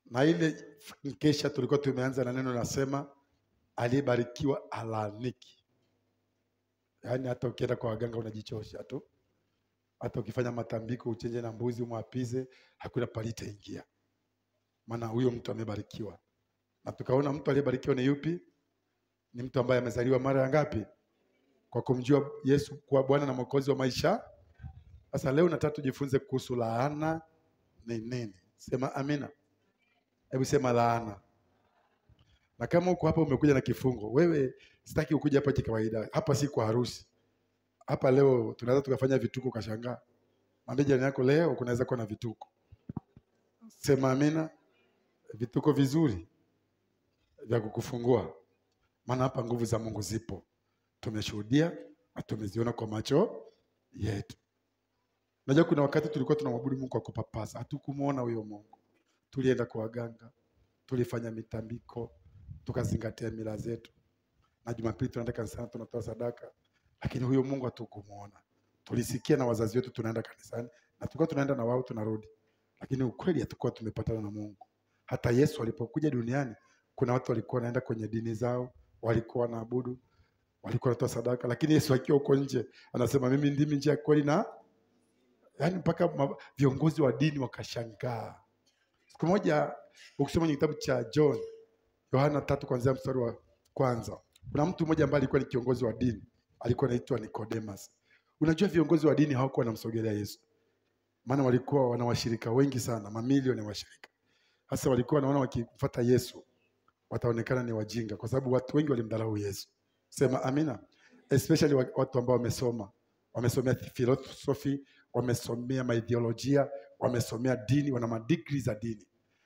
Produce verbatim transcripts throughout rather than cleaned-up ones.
Na ile kesha tulikuwa tumeanza na neno nasema aliyebarikiwa alaaniki. Yaani hata ukienda kwa waganga unajichosha tu. Hata ukifanya matambiko uchenje na mbuzi umwapize, hakuna palita ingia. Maana huyo mtu amebarikiwa. Na tukaona mtu aliyebarikiwa ni yupi? Ni mtu ambaye amezaliwa mara ngapi? Kwa kumjua Yesu kuwa Bwana na Mwokozi wa maisha. Sasa leo nataka tujifunze kuhusu laana ni nini. Sema amina. Hebu sema laana. Na kama uko hapa umekuja na kifungo, wewe sitaki ukuje hapa kikawaida. Hapa si kwa harusi. Hapa leo tunaweza tukafanya vituko kashangaa. Mwambie jirani yako leo kunaweza kuwa na vituko. Sema amina. Vituko vizuri vya kukufungua. Maana hapa nguvu za Mungu zipo. Tumeshuhudia na tumeziona kwa macho yetu. Najua kuna wakati tulikuwa tunamwabudu Mungu kwa kupapasa. Hatukumuona huyo Mungu. Tulienda kwa waganga, tulifanya mitambiko, tukazingatia mila zetu. Na Jumapili tunaenda kanisani tunatoa sadaka, lakini huyo Mungu hatukumuona. Tulisikia na wazazi wetu tunaenda kanisani na tulikuwa tunaenda na wao tunarudi. Lakini ukweli hatakuwa tumepatana na Mungu. Hata Yesu alipokuja duniani, kuna watu walikuwa wanaenda kwenye dini zao, walikuwa wanaabudu, walikuwa wanatoa sadaka, lakini Yesu akiwa huko nje anasema mimi ndimi njia kweli na yaani mpaka viongozi wa dini wakashangaa. Siku moja ukisoma kwenye kitabu cha John, Yohana tatu kuanzia mstari wa kwanza. Kuna mtu mmoja ambaye alikuwa ni kiongozi wa dini, alikuwa anaitwa Nicodemus. Unajua viongozi wa dini hawakuwa wanamsogelea Yesu. Maana walikuwa wana washirika wengi sana, mamilioni ya washirika. Hasa walikuwa wanaona wakifuata Yesu wataonekana ni wajinga kwa sababu watu wengi walimdharau Yesu. Sema amina. Especially watu ambao wamesoma, wamesomea philosophy, wamesomea maideolojia, wamesomea dini, wana madigri za dini.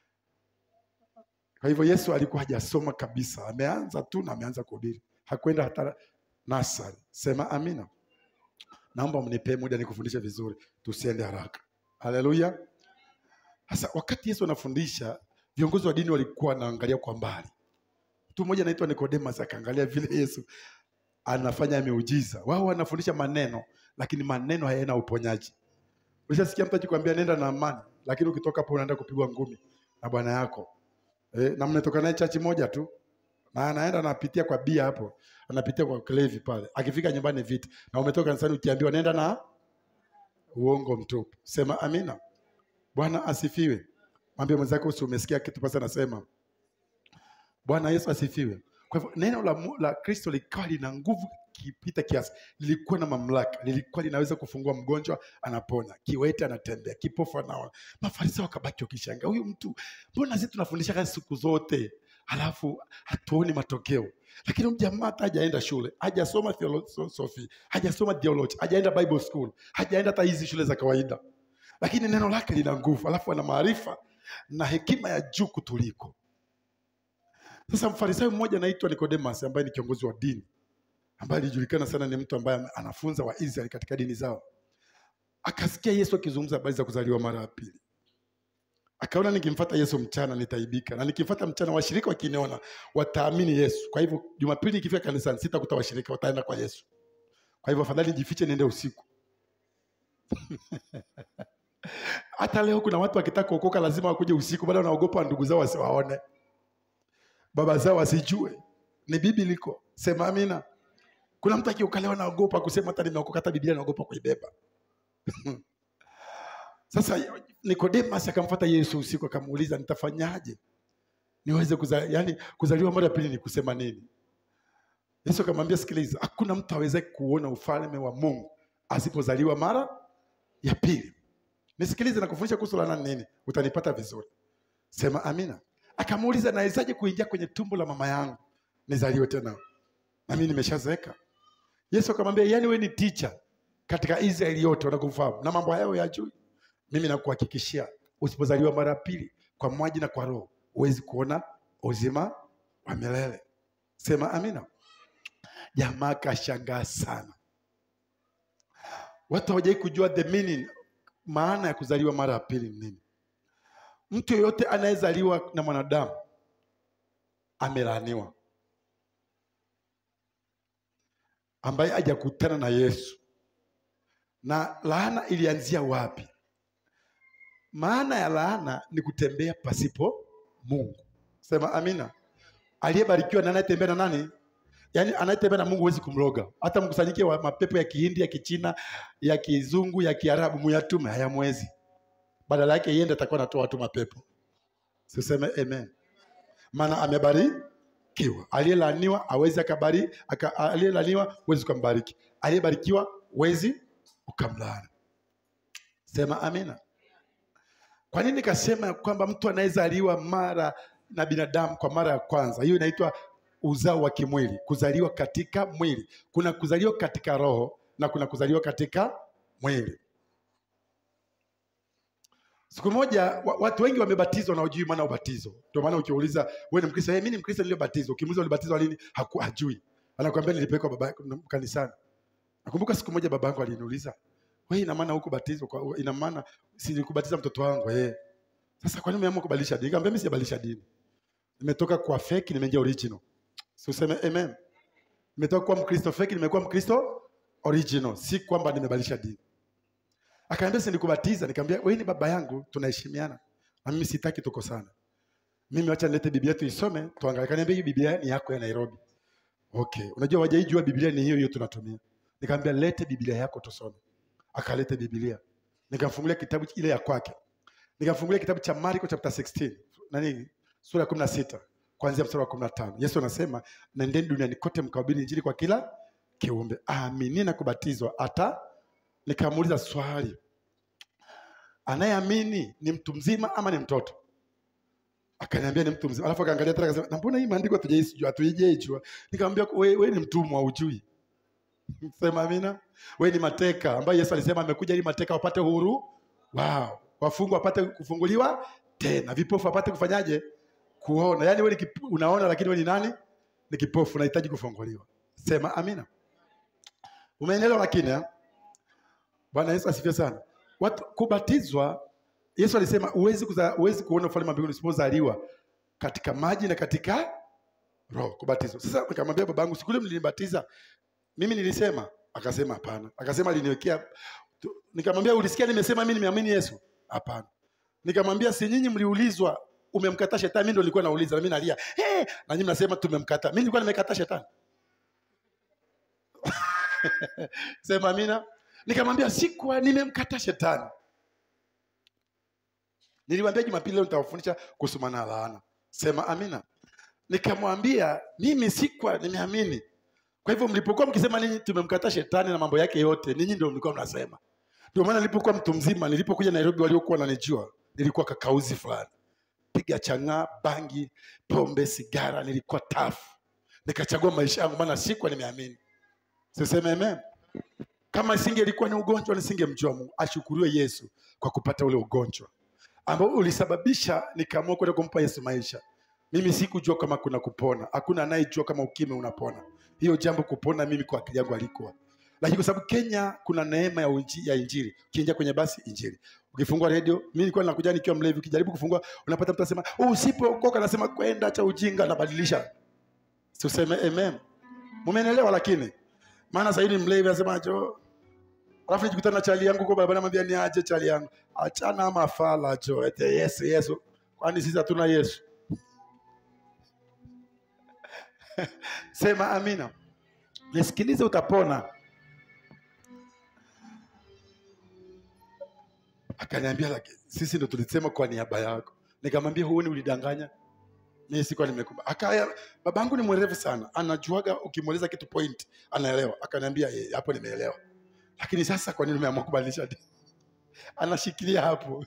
Kwa hivyo Yesu alikuwa hajasoma kabisa, ameanza tu na ameanza kuhubiri. Hakwenda hata nasari. Sema amina. Naomba mnipe muda nikufundishe vizuri, tusiende haraka. Haleluya. Sasa wakati Yesu anafundisha, viongozi wa dini walikuwa wanaangalia kwa mbali. Mtu mmoja anaitwa Nicodemus akaangalia vile Yesu anafanya miujiza. Wao wanafundisha maneno, lakini maneno hayana uponyaji. Ulishasikia mtu akikwambia nenda na amani, lakini ukitoka hapo unaenda kupigwa ngumi na bwana yako. Eh, na mnatoka naye chachi moja tu. Na anaenda anapitia kwa bia hapo, anapitia kwa klevi pale. Akifika nyumbani vita. Na umetoka kanisani ukiambiwa nenda na uongo mtupu. Sema amina. Bwana asifiwe. Mwambie mwenzako usi umesikia kitu pasa nasema. Bwana Yesu asifiwe. Kwa hivyo neno la, la Kristo likawa lina nguvu kipita kiasi. Lilikuwa na mamlaka. Lilikuwa linaweza kufungua mgonjwa anapona. Kiwete anatembea. Kipofu anaona. Mafarisayo wakabaki wakishangaa. Huyu mtu mbona sisi tunafundisha kazi siku zote halafu hatuoni matokeo? Lakini mjamaa hata hajaenda shule, hajasoma philosophy, hajasoma theology, hajaenda Bible school, hajaenda hata hizi shule za kawaida. Lakini neno lake lina nguvu, halafu ana maarifa na hekima ya juu kutuliko. Sasa mfarisayo mmoja anaitwa Nicodemus ambaye ni kiongozi wa dini, ambaye alijulikana sana ni mtu ambaye anafunza wa Israeli katika dini zao. Akasikia Yesu akizungumza habari za kuzaliwa mara ya pili. Akaona nikimfuata Yesu mchana nitaibika, na nikimfuata mchana washirika wakiniona wataamini Yesu. Kwa hivyo Jumapili ikifika kanisani sitakuta washirika, wataenda kwa Yesu. Kwa hivyo afadhali jifiche niende usiku. Hata leo kuna watu wakitaka kuokoka lazima wakuje usiku, bado wanaogopa ndugu zao wasiwaone, baba zao wasijue. Ni bibliko. Sema amina. Kuna mtu akiokolewa anaogopa kusema hata nimeokoka, hata Biblia anaogopa kuibeba. Sasa Nicodemus akamfuata Yesu usiku akamuuliza nitafanyaje niweze kuzaliwa, yani kuzaliwa mara pili ni kusema nini? Yesu akamwambia sikiliza, hakuna mtu aweze kuona ufalme wa Mungu asipozaliwa mara ya pili. Nisikilize na kufundisha kuhusu laana nini, utanipata vizuri. Sema amina. Akamuuliza nawezaje kuingia kwenye tumbo la mama yangu nizaliwe tena? Na mimi nimeshazeeka. Yesu akamwambia yani wewe ni teacher katika Israeli yote wanakufahamu na mambo hayo ya juu. Mimi nakuhakikishia usipozaliwa mara pili kwa maji na kwa roho huwezi kuona uzima wa milele. Sema amina. Jamaa kashangaa sana. Watu hawajai kujua the meaning, maana ya kuzaliwa mara ya pili ni nini. Mtu yote anayezaliwa na mwanadamu amelaaniwa, ambaye hajakutana na Yesu. Na laana ilianzia wapi? Maana ya laana ni kutembea pasipo Mungu. Sema amina. Aliyebarikiwa na anayetembea na nani? Yaani anayetembea na Mungu huwezi kumloga. Hata mkusanyike wa mapepo ya Kihindi, ya Kichina, ya Kizungu, ya Kiarabu muyatume hayamwezi. Badala yake yeye ndiye atakuwa anatoa watu mapepo. Siseme amen. Maana amebarikiwa. Aliyelaniwa hawezi akabari, aka, aliyelaniwa huwezi kumbariki. Aliyebarikiwa huwezi ukamlaani. Sema amina. Kwa nini nikasema kwamba mtu anayezaliwa mara na binadamu kwa mara ya kwanza, hiyo inaitwa uzao wa kimwili, kuzaliwa katika mwili. Kuna kuzaliwa katika roho na kuna kuzaliwa katika mwili. Siku moja watu wengi wamebatizwa na hujui maana ubatizo. Ndio maana ukiuliza wewe ni Mkristo, hey, mimi ni Mkristo niliyobatizwa. Ukimuuliza ulibatizwa lini? Hajui. Anakuambia nilipelekwa baba kanisani. Nakumbuka siku moja babangu aliniuliza, wewe ina maana huko batizo kwa ina maana si nilikubatiza mtoto wangu eh. Sasa kwa nini umeamua kubadilisha dini? Nikamwambia mimi sijabadilisha dini. Nimetoka kwa fake nimeingia original. Si useme amen. Nimetoka kwa Mkristo fake nimekuwa Mkristo original. Si kwamba nimebadilisha dini. Akaniambia si nilikubatiza. Nikamwambia wewe ni baba yangu, tunaheshimiana. Na mimi sitaki tukosana. Mimi acha nilete Biblia tuisome, tuangalie. Akaniambia hii Biblia ni yako ya Nairobi. Okay. Unajua wajaijua Biblia ni hiyo hiyo tunatumia. Nikamwambia lete Biblia yako tusome. Akalete Biblia. Nikamfungulia kitabu ile ya kwake. Nikamfungulia kitabu cha Marko chapter sixteen. Nani? Sura ya kumi na sita. Kuanzia mstari wa kumi na tano. Yesu anasema, nendeni duniani kote mkahubiri injili kwa kila kiumbe. Aamini na kubatizwa ata. Nikamuuliza swali. Anayeamini ni mtu mzima ama ni mtoto? Akaniambia ni mtu mzima. Alafu akaangalia tena akasema, "Na mbona hii maandiko hatujaijua, hatujaijua?" Nikamwambia wewe we ni mtumwa hujui. Sema amina. Wewe ni mateka ambaye Yesu alisema amekuja ili mateka wapate huru. Wow. Wafungwa wapate kufunguliwa tena. Vipofu wapate kufanyaje? Kuona. Yaani wewe unaona lakini wewe ni nani? Ni kipofu, unahitaji kufunguliwa. Sema amina. Umeelewa lakini eh? Bwana Yesu asifiwe sana. Watu kubatizwa, Yesu alisema huwezi huwezi kuona ufalme wa mbinguni usipozaliwa katika maji na katika roho. Kubatizwa. Sasa nikamwambia babangu, siku ile mlinibatiza mimi nilisema, akasema hapana. Akasema aliniwekea. Nikamwambia ulisikia nimesema mimi nimeamini Yesu? Hapana. Nikamwambia si nyinyi mliulizwa umemkataa shetani, mimi ndo nilikuwa nauliza na mimi nalia. Eh, na nyinyi mnasema tumemkataa. Mimi nilikuwa nimekataa shetani. Sema amina. Nikamwambia sikuwa nimemkataa shetani. Niliwaambia Jumapili leo nitawafundisha kuhusu maana laana. Sema amina. Nikamwambia mimi sikuwa nimeamini. Kwa hivyo mlipokuwa mkisema ninyi tumemkataa shetani na mambo yake yote, ninyi ndio mlikuwa mnasema. Ndio maana nilipokuwa mtu mzima, nilipokuja Nairobi waliokuwa wananijua, nilikuwa kakauzi fulani. Piga chang'aa, bangi, pombe, sigara, nilikuwa tafu. Nikachagua maisha yangu maana sikuwa nimeamini. Siseme amen. Kama isingelikuwa ni ugonjwa nisingemjua Mungu. Ashukuriwe Yesu kwa kupata ule ugonjwa ambao ulisababisha nikaamua kwenda kumpa Yesu maisha. Mimi sikujua kama kuna kupona. Hakuna anayejua kama ukimwi unapona. Hiyo jambo kupona mimi kwa akili yangu alikuwa. Lakini kwa sababu Kenya kuna neema ya injili, ya injili. Ukiingia kwenye basi injili. Ukifungua radio, mimi nilikuwa nakuja nikiwa mlevi, ukijaribu kufungua unapata mtu anasema, "Oh, usipookoka anasema kwenda acha ujinga na badilisha." Tuseme amen. Mumeelewa lakini? Maana sasa hivi mlevi anasema jo. Alafu nikikutana na chali yangu kwa barabara namwambia ni aje chali yangu. Achana mafala jo. Ete Yesu Yesu. Kwani sisi hatuna Yesu? Sema amina. Nisikilize utapona. Akaniambia lakini sisi ndo tulisema kwa niaba yako. Nikamwambia huoni ulidanganya? Mimi sikuwa nimekuba. Akaya babangu ni mwerevu sana. Anajuaga ukimweleza kitu point anaelewa. Akaniambia hapo nimeelewa. Lakini sasa kwa nini umeamua kubadilisha dini? Anashikilia hapo.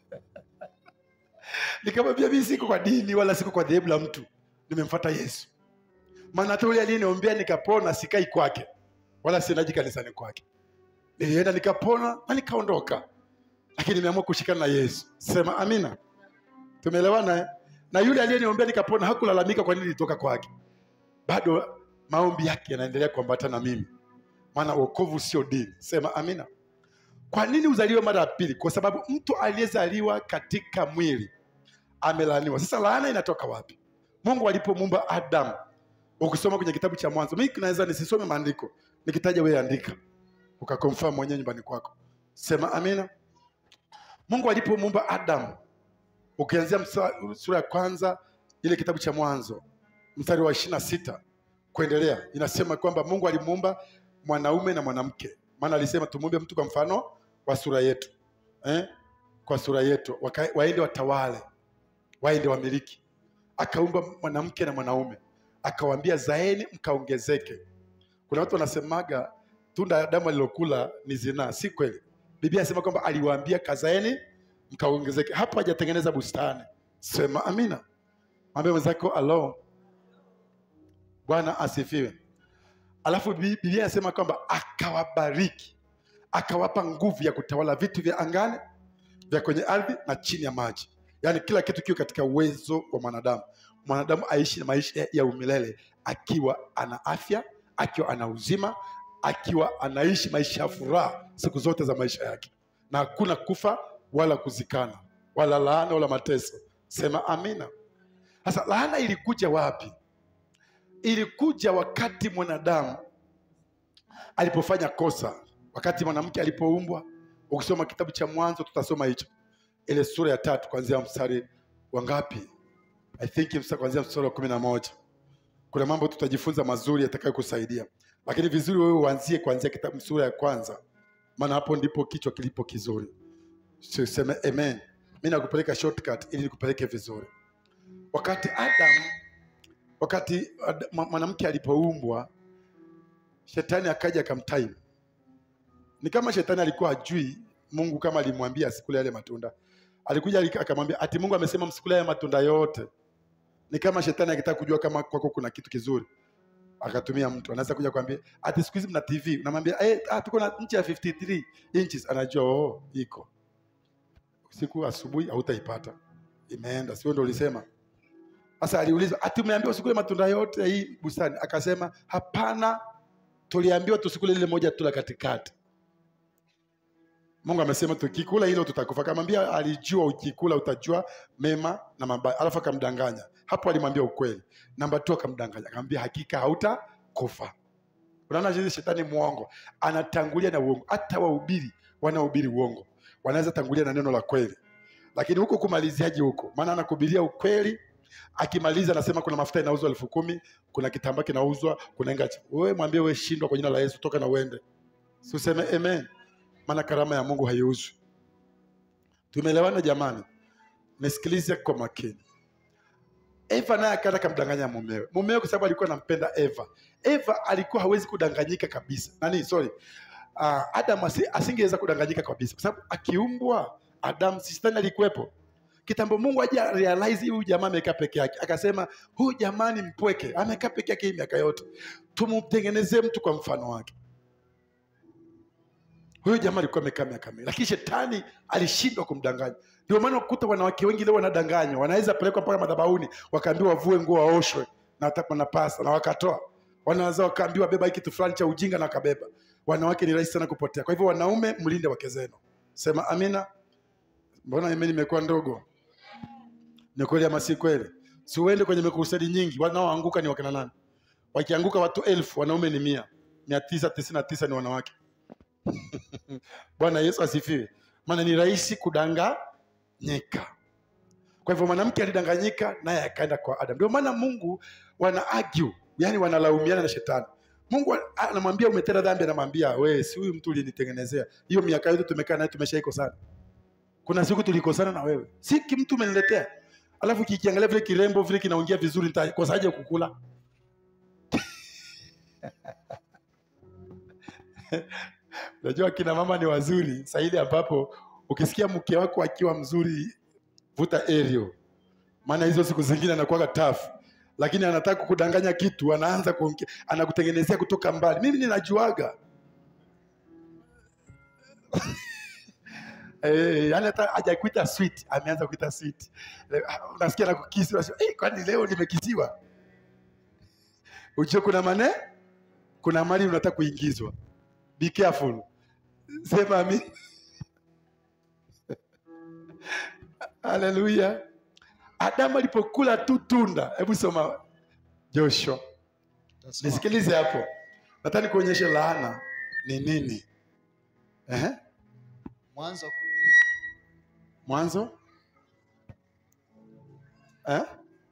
Nikamwambia mimi siko kwa dini wala siko kwa dhehebu la mtu. Nimemfuata Yesu. Maana hata yule aliniombea nikapona sikai kwake. Wala sinaji kanisani kwake. Nilienda nikapona na nikaondoka. Lakini nimeamua kushikana na Yesu. Sema amina. Tumeelewana eh? Na yule aliyeniombea nikapona hakulalamika kwa nini nilitoka kwake. Bado maombi yake yanaendelea kuambatana na mimi. Maana wokovu sio dini. Sema amina. Kwa nini uzaliwe mara ya pili? Kwa sababu mtu aliyezaliwa katika mwili amelaaniwa. Sasa laana inatoka wapi? Mungu alipomuumba Adam, ukisoma kwenye kitabu cha Mwanzo, mimi naweza nisisome maandiko, nikitaja wewe andika, ukakonfirm mwenyewe nyumbani kwako. Sema amina. Mungu alipomuumba Adam, Ukianzia sura ya kwanza ile kitabu cha Mwanzo mstari wa ishirini na sita kuendelea, inasema kwamba Mungu alimuumba mwanaume na mwanamke. Maana alisema tumuumbe mtu kwa mfano wa sura yetu. Eh? Kwa sura yetu, Waka, waende watawale, waende wamiliki. Akaumba mwanamke na mwanaume. Akawaambia zaeni mkaongezeke. Kuna watu wanasemaga tunda Adamu alilokula ni zinaa. Si kweli. Biblia inasema kwamba aliwaambia kazaeni mkaongezeke. Hapo hajatengeneza bustani. Sema amina. Mwambie mwenzako alo. Bwana asifiwe. Alafu Biblia inasema kwamba akawabariki. Akawapa nguvu ya kutawala vitu vya angani, vya kwenye ardhi na chini ya maji. Yaani kila kitu kiko katika uwezo wa mwanadamu. Mwanadamu aishi na maisha ya umilele akiwa ana afya, akiwa ana uzima, akiwa anaishi maisha ya furaha siku zote za maisha yake. Na hakuna kufa wala kuzikana, wala laana wala mateso. Sema amina. Sasa laana ilikuja wapi? Ilikuja wakati mwanadamu alipofanya kosa. Wakati mwanamke alipoumbwa. Ukisoma kitabu cha Mwanzo tutasoma hicho. Ile sura ya tatu kuanzia mstari wa ngapi? I think mstari kuanzia mstari wa kumi na moja. Kuna mambo tutajifunza mazuri yatakayokusaidia. Lakini vizuri wewe uanzie kuanzia kitabu sura ya kwanza. Maana hapo ndipo kichwa kilipo kizuri. Sema amen. Mimi nakupeleka shortcut ili nikupeleke vizuri. Wakati Adam wakati mwanamke alipoumbwa, shetani akaja akamtime. Ni kama shetani alikuwa ajui Mungu kama alimwambia asikule yale matunda. Alikuja akamwambia ati Mungu amesema msikule yale matunda yote. Ni kama shetani akitaka kujua kama kwako kuna kitu kizuri. Akatumia mtu. Anaweza kuja kuambia ati siku hizi mna T V. Unamwambia eh ah, tuko na nchi ya fifty-three inches. Anajua oh iko. Siku asubuhi hautaipata. Imeenda. Sio ndio ulisema? Sasa aliuliza ati umeambiwa usikule matunda yote hii bustani. Akasema hapana, tuliambiwa tusikule lile moja tu la katikati. Mungu amesema tukikula hilo tutakufa. Akamwambia alijua ukikula utajua mema na mabaya. Alafu akamdanganya. Hapo alimwambia ukweli. Namba mbili akamdanganya. Akamwambia hakika hautakufa. Unaona jinsi shetani muongo anatangulia na uongo. Hata wahubiri wanahubiri uongo. Wanaweza tangulia na neno la kweli. Lakini huko kumaliziaje huko? Maana anakuhubiria ukweli. Akimaliza anasema kuna mafuta inauzwa elfu kumi, kuna kitambaa kinauzwa, kuna ngachi. Wewe mwambie wewe shindwa kwa jina la Yesu, toka na uende. Useme amen. Maana karama ya Mungu haiuzwi. Tumeelewana jamani? Nisikilize kwa makini. Eva naye akaenda kumdanganya mumewe. Mumewe kwa sababu alikuwa anampenda Eva. Eva alikuwa hawezi kudanganyika kabisa. Nani sorry. Uh, Adam asingeweza kudanganyika kabisa kwa sababu akiumbwa Adam sistani alikuwepo. Kitambo Mungu aje realize huyu jamaa amekaa peke yake. Akasema huyu jamani mpweke, amekaa peke yake miaka yote. Tumtengenezee mtu kwa mfano wake. Huyu jamaa alikuwa amekaa miaka mingi, lakini shetani alishindwa kumdanganya. Ndio maana ukuta wanawake wengi leo wanadanganywa. Wanaweza pelekwa mpaka madhabahuni, wakaambiwa wavue nguo waoshwe na hata na pasta na wakatoa. Wanaweza wakaambiwa beba hiki kitu fulani cha ujinga na wakabeba. Wanawake ni rahisi sana kupotea. Kwa hivyo wanaume mlinde wake zenu. Sema amina. Mbona mimi nimekuwa ndogo? Ni kweli ama si kweli? Si uende kwenye mikusanyiko nyingi, wanaoanguka ni wakina nani? Wakianguka watu elfu, wanaume ni mia. mia tisa tisini na tisa ni wanawake. Bwana Yesu asifiwe. Maana ni rahisi kudanganyika. Kwa hivyo mwanamke alidanganyika naye akaenda kwa Adam. Ndio maana Mungu wana argue, yani wanalaumiana na shetani. Mungu anamwambia umetenda dhambi, anamwambia wewe si huyu mtu ulinitengenezea. Hiyo miaka yote tumekaa naye tumeshaikosana. Kuna siku tulikosana na wewe. Si mtu umeniletea. Alafu kikiangalia vile kirembo vile kinaongea vizuri nitakosaje kukula? Unajua kina mama ni wazuri, saidi ambapo ukisikia mke wako akiwa mzuri vuta aerial. Maana hizo siku zingine anakuwa tough. Lakini anataka kukudanganya kitu, anaanza kuongea, anakutengenezea kutoka mbali. Mimi ninajuaga. Eh, yani hata hajakuita sweet, ameanza kuita sweet. Unasikia na kukisi, unasema, "Eh, kwani leo nimekisiwa?" Unajua kuna maana? Kuna mali unataka kuingizwa. Be careful. Sema mimi. Hallelujah. Adamu alipokula tu tunda. Hebu soma Joshua. Nisikilize hapo. Nataka nikuonyeshe laana ni nini. Eh? Mwanzo Mwanzo Eh?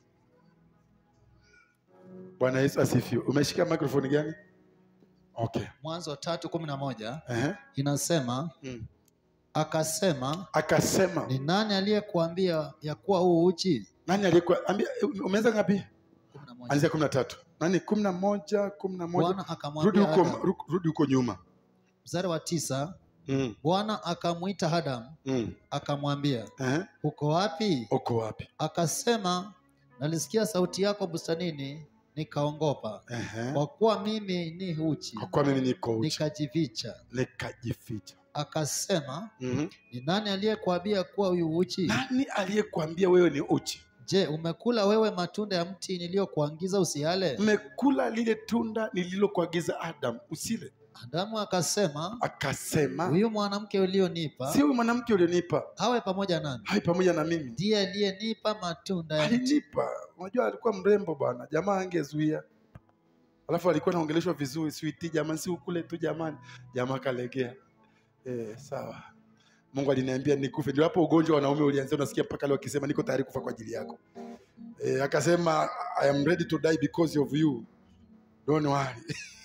Bwana Yesu asifiwe. Umeshika microphone gani? Okay. Mwanzo tatu kumi na moja Uh-huh. inasema Mm. akasema Akasema. ni nani aliyekuambia ya kuwa huu uchi? Nani aliyekuambia? Umeanza ngapi? kumi na moja. Anzia kumi na tatu. Nani kumi na moja, kumi na moja. Bwana Rudi akamwambia huko, Adam. rudi huko nyuma. Mstari wa tisa. Mm. Bwana akamwita Adam Mm. akamwambia, Eh? uko wapi? Uko wapi? Akasema, nalisikia sauti yako bustanini nikaongopa, Eh. kwa kuwa mimi ni uchi, Kwa kuwa mimi niko uchi. nikajificha. Nikajificha. Akasema, Mhm. ni nani aliyekuambia kuwa huyu uchi? Nani aliyekuambia wewe ni uchi? Je, umekula wewe matunda ya mti niliyokuagiza usiale? Mmekula lile tunda nililokuagiza Adam usile. Adamu akasema, Akasema, huyu mwanamke ulionipa si huyu mwanamke ulionipa awe pamoja nami, hai pamoja na mimi. ndiye aliyenipa matunda ya mti. Alinipa. Unajua alikuwa mrembo bwana, jamaa angezuia. Alafu alikuwa anaongeleshwa vizuri, sweetie jamani, si ukule tu jamani. Jamaa kalegea. Eh, sawa. Mungu aliniambia nikufe. Ndio hapo ugonjwa wa wanaume ulianza, unasikia mpaka leo akisema niko tayari kufa kwa ajili yako. Eh, akasema I am ready to die because of you. Don't worry.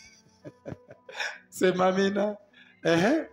Sema amina. Ehe.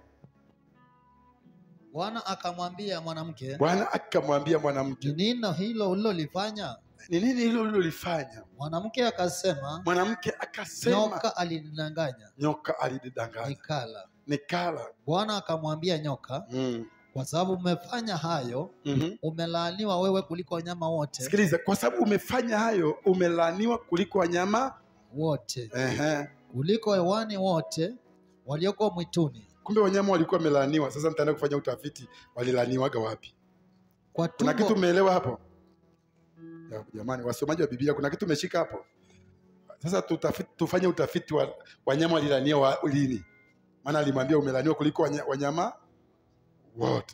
Bwana akamwambia mwanamke, Bwana akamwambia mwanamke, ni nini hilo ulilolifanya? ni nini hilo ulilolifanya? Mwanamke akasema, Mwanamke akasema, nyoka alinidanganya nyoka alidanganya nikala. nikala. Bwana akamwambia nyoka, Mm. kwa sababu umefanya hayo, Mm-hmm. umelaaniwa wewe kuliko wanyama wote Sikiliza, kwa sababu umefanya hayo umelaaniwa kuliko wanyama wote, ehe. kuliko hewani wote walioko mwituni. Kumbe wanyama walikuwa wamelaaniwa. Sasa nitaenda kufanya utafiti, walilaaniwaga wapi? Kwa Kuna tumbo, kitu umeelewa hapo? Ya, jamani wasomaji wa Biblia, kuna kitu umeshika hapo? Sasa tutafiti, tufanye utafiti wa wanyama walilaaniwa wa, lini? Maana alimwambia umelaaniwa kuliko wanya- wanyama wote.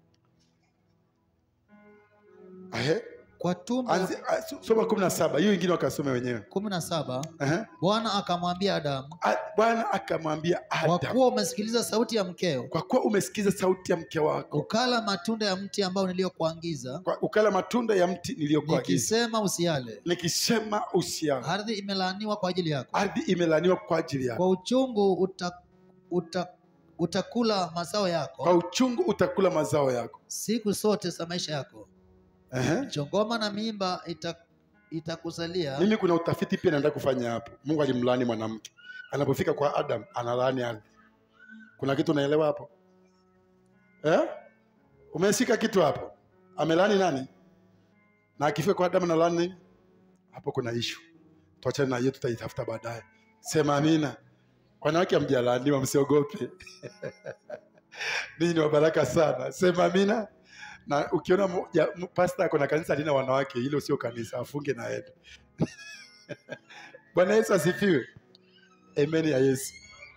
Ahe? kwa tumbo. Anzi, a- so- soma kumi na saba. Hiyo ingine wakasome wenyewe. kumi na saba. Ehe. Bwana akamwambia Adamu, A- Bwana akamwambia kwa Adam, kuwa umesikiliza sauti ya mkeo, kwa kuwa umesikiza sauti ya mke wako, ukala matunda ya mti ambao niliyokuagiza, kwa ukala matunda ya mti niliyokuagiza, nikisema usiale, nikisema usiale, ardhi imelaaniwa kwa ajili yako, ardhi imelaaniwa kwa ajili yako, kwa uchungu uta, uta, utakula mazao yako kwa uchungu utakula mazao yako. siku zote za maisha yako, Ehe. chongoma na mimba ita, itakuzalia. Mimi kuna utafiti pia naenda kufanya hapo. Mungu alimlaani mwanamke, anapofika kwa Adam analaani ardhi. Kuna kitu unaelewa hapo eh? Umeshika kitu hapo? Amelaani nani? Na akifika kwa Adam analaani nini? Hapo kuna issue. Tuachane na hiyo, tutaitafuta baadaye. Sema amina. Wanawake hamjalaaniwa, msiogope. Ninyi ni wabaraka sana. Sema amina. Na ukiona mu- ya- mu- pastor ako na kanisa lina wanawake, hilo sio kanisa, afunge na yeye. Bwana Yesu asifiwe. Amen ya Yesu.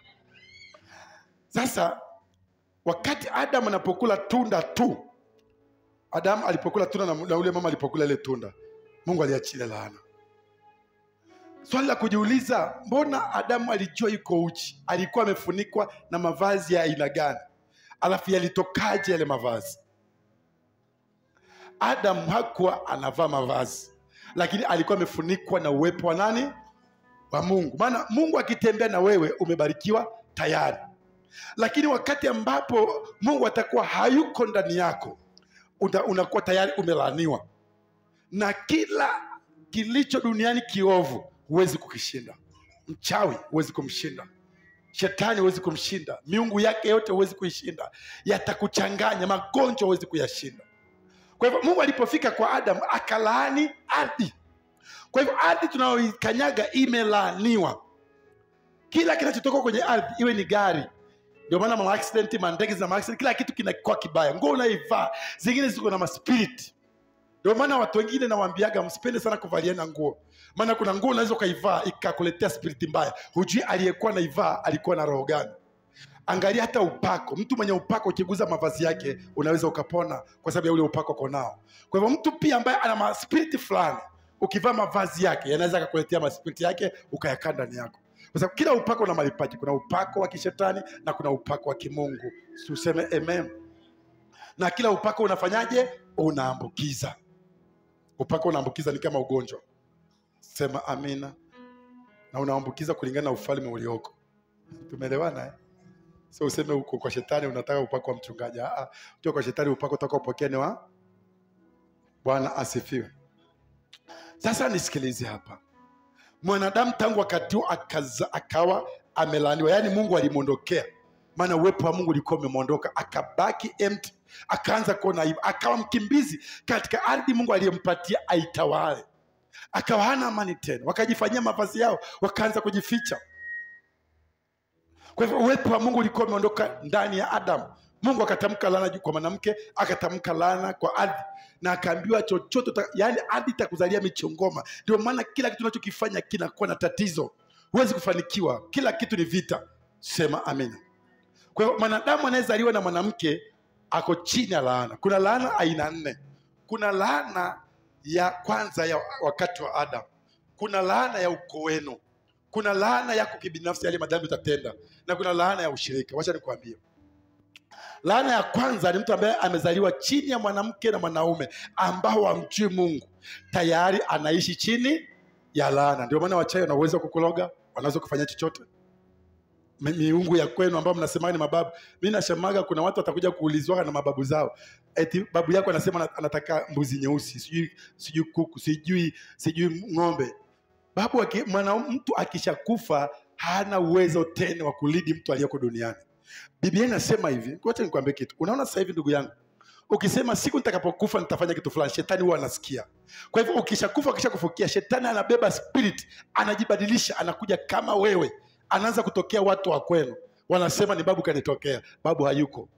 Sasa wakati Adam anapokula tunda tu, Adam alipokula tunda na, na ule mama alipokula ile tunda, Mungu aliachilia laana. Swali la kujiuliza, mbona Adamu alijua yuko uchi? Alikuwa amefunikwa na mavazi ya aina gani? Alafu yalitokaje yale mavazi? Adam hakuwa anavaa mavazi, lakini alikuwa amefunikwa na uwepo wa nani? Wa Mungu. Maana Mungu akitembea na wewe umebarikiwa tayari. Lakini wakati ambapo Mungu atakuwa hayuko ndani yako, una- unakuwa tayari umelaaniwa. Na kila kilicho duniani kiovu huwezi kukishinda. Mchawi huwezi kumshinda, shetani huwezi kumshinda, miungu yake yote huwezi kuishinda. Yatakuchanganya, magonjwa huwezi kuyashinda. Kwa hivyo Mungu alipofika kwa Adam akalaani ardhi. Kwa hivyo ardhi tunayoikanyaga imelaaniwa. Kila kinachotoka kwenye ardhi, iwe ni gari, ndio maana ma accident, mandege zina ma accident, kila kitu kinakuwa kibaya. Nguo unaivaa zingine ziko na maspirit. Ndio maana watu wengine nawaambiaga msipende sana kuvaliana nguo, maana kuna nguo unaweza ukaivaa ikakuletea spirit mbaya. Hujui aliyekuwa naivaa alikuwa na roho gani. Angalia hata upako. Mtu mwenye upako ukiguza mavazi yake unaweza ukapona kwa sababu ya ule upako uko nao. Kwa hivyo mtu pia ambaye ana maspiriti fulani, ukivaa mavazi yake yanaweza kukuletea maspiriti yake ukayaka ndani yako. Kwa sababu kila upako una malipaji. Kuna upako wa kishetani na kuna upako wa kimungu. Tuseme amen. Na kila upako unafanyaje? Unaambukiza. Upako unaambukiza ni kama ugonjwa. Sema amina. Na unaambukiza kulingana na ufalme ulioko. Tumeelewana eh? Sio useme uko kwa shetani unataka upako wa mchungaji. Ah ah, ukiwa kwa shetani upako utaka upokea ni wa Bwana asifiwe. Sasa nisikilize hapa. Mwanadamu tangu wakati huo akaza akawa amelaaniwa. Yaani Mungu alimwondokea. Maana uwepo wa Mungu ulikuwa umemondoka, akabaki empty, akaanza kuona aibu, akawa mkimbizi katika ardhi Mungu aliyempatia aitawale. Akawa hana amani tena, wakajifanyia mavazi yao, wakaanza kujificha. Kwa hivyo uwepo wa Mungu ulikuwa umeondoka ndani ya Adamu. Mungu akatamka laana kwa mwanamke, akatamka laana kwa ardhi, na akaambiwa chochote, yani ardhi itakuzalia michongoma. Ndio maana kila kitu unachokifanya kinakuwa na tatizo. Huwezi kufanikiwa, kila kitu ni vita. Sema amina. Kwa hiyo mwanadamu anayezaliwa na mwanamke ako chini ya laana. Kuna laana aina nne. Kuna laana ya kwanza ya wakati wa Adam. Kuna laana ya ukoo wenu. Kuna laana yako kibinafsi yale madhambi utatenda, na kuna laana ya ushirika. Wacha nikwambie. Laana ya kwanza ni mtu ambaye amezaliwa chini ya mwanamke na mwanaume ambao hamjui Mungu. Tayari anaishi chini ya laana. Ndio maana wachawi wana uwezo kukuloga, wanaweza kufanya chochote. Miungu ya kwenu ambao mnasema ni mababu. Mimi nashamaga kuna watu watakuja kuulizwa na mababu zao. Eti babu yako anasema anataka mbuzi nyeusi, sijui sijui kuku, sijui sijui ng'ombe. Babu waki, mwana mtu akishakufa hana uwezo tena wa kulidi mtu aliyeko duniani. Biblia inasema hivi, ngoja nikwambie kitu. Unaona sasa hivi ndugu yangu, ukisema siku nitakapokufa nitafanya kitu fulani, shetani huwa anasikia. Kwa hivyo ukishakufa ukishakufukia, shetani anabeba spirit, anajibadilisha, anakuja kama wewe. Anaanza kutokea watu wa kwenu. Wanasema ni babu kanitokea. Babu hayuko.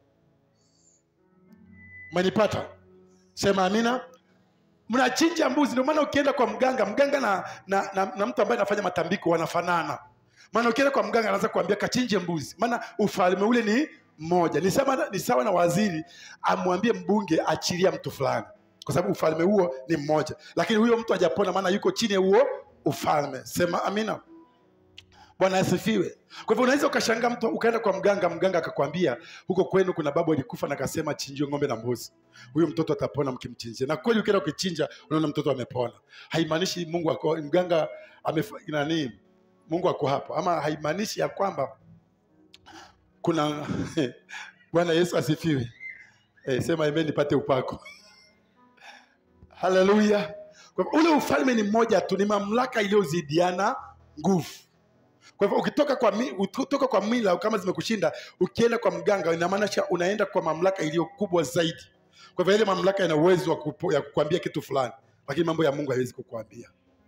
Mmenipata? Sema amina. Mnachinja mbuzi. Ndio maana ukienda kwa mganga, mganga na, na, na, na mtu ambaye anafanya matambiko wanafanana. Maana ukienda kwa mganga anaanza kuambia kachinje mbuzi. Maana ufalme ule ni mmoja. Ni sawa, ni sawa na waziri amwambie mbunge achilia mtu fulani. Kwa sababu ufalme huo ni mmoja. Lakini huyo mtu hajapona maana yuko chini ya huo ufalme. Sema amina. Bwana asifiwe. Kwa hivyo unaweza ukashangaa mtu ukaenda kwa mganga, mganga akakwambia huko kwenu kuna babu alikufa na akasema chinjio ng'ombe na mbuzi. Huyo mtoto atapona mkimchinjia. Na kweli ukienda ukichinja unaona mtoto amepona. Haimaanishi Mungu ako mganga amefanya nini? Mungu ako hapo. Ama haimaanishi ya kwamba kuna Bwana Yesu asifiwe. Eh, sema amen nipate upako. Haleluya. Kwa hivyo ule ufalme ni mmoja tu, ni mamlaka iliyozidiana nguvu. Kwa hivyo ukitoka kwa mi, ukitoka kwa mila kama zimekushinda, ukienda kwa mganga ina maana unaenda kwa mamlaka iliyo kubwa zaidi. Kwa hivyo ile mamlaka ina uwezo wa kukuambia kitu fulani, lakini mambo ya Mungu haiwezi kukuambia.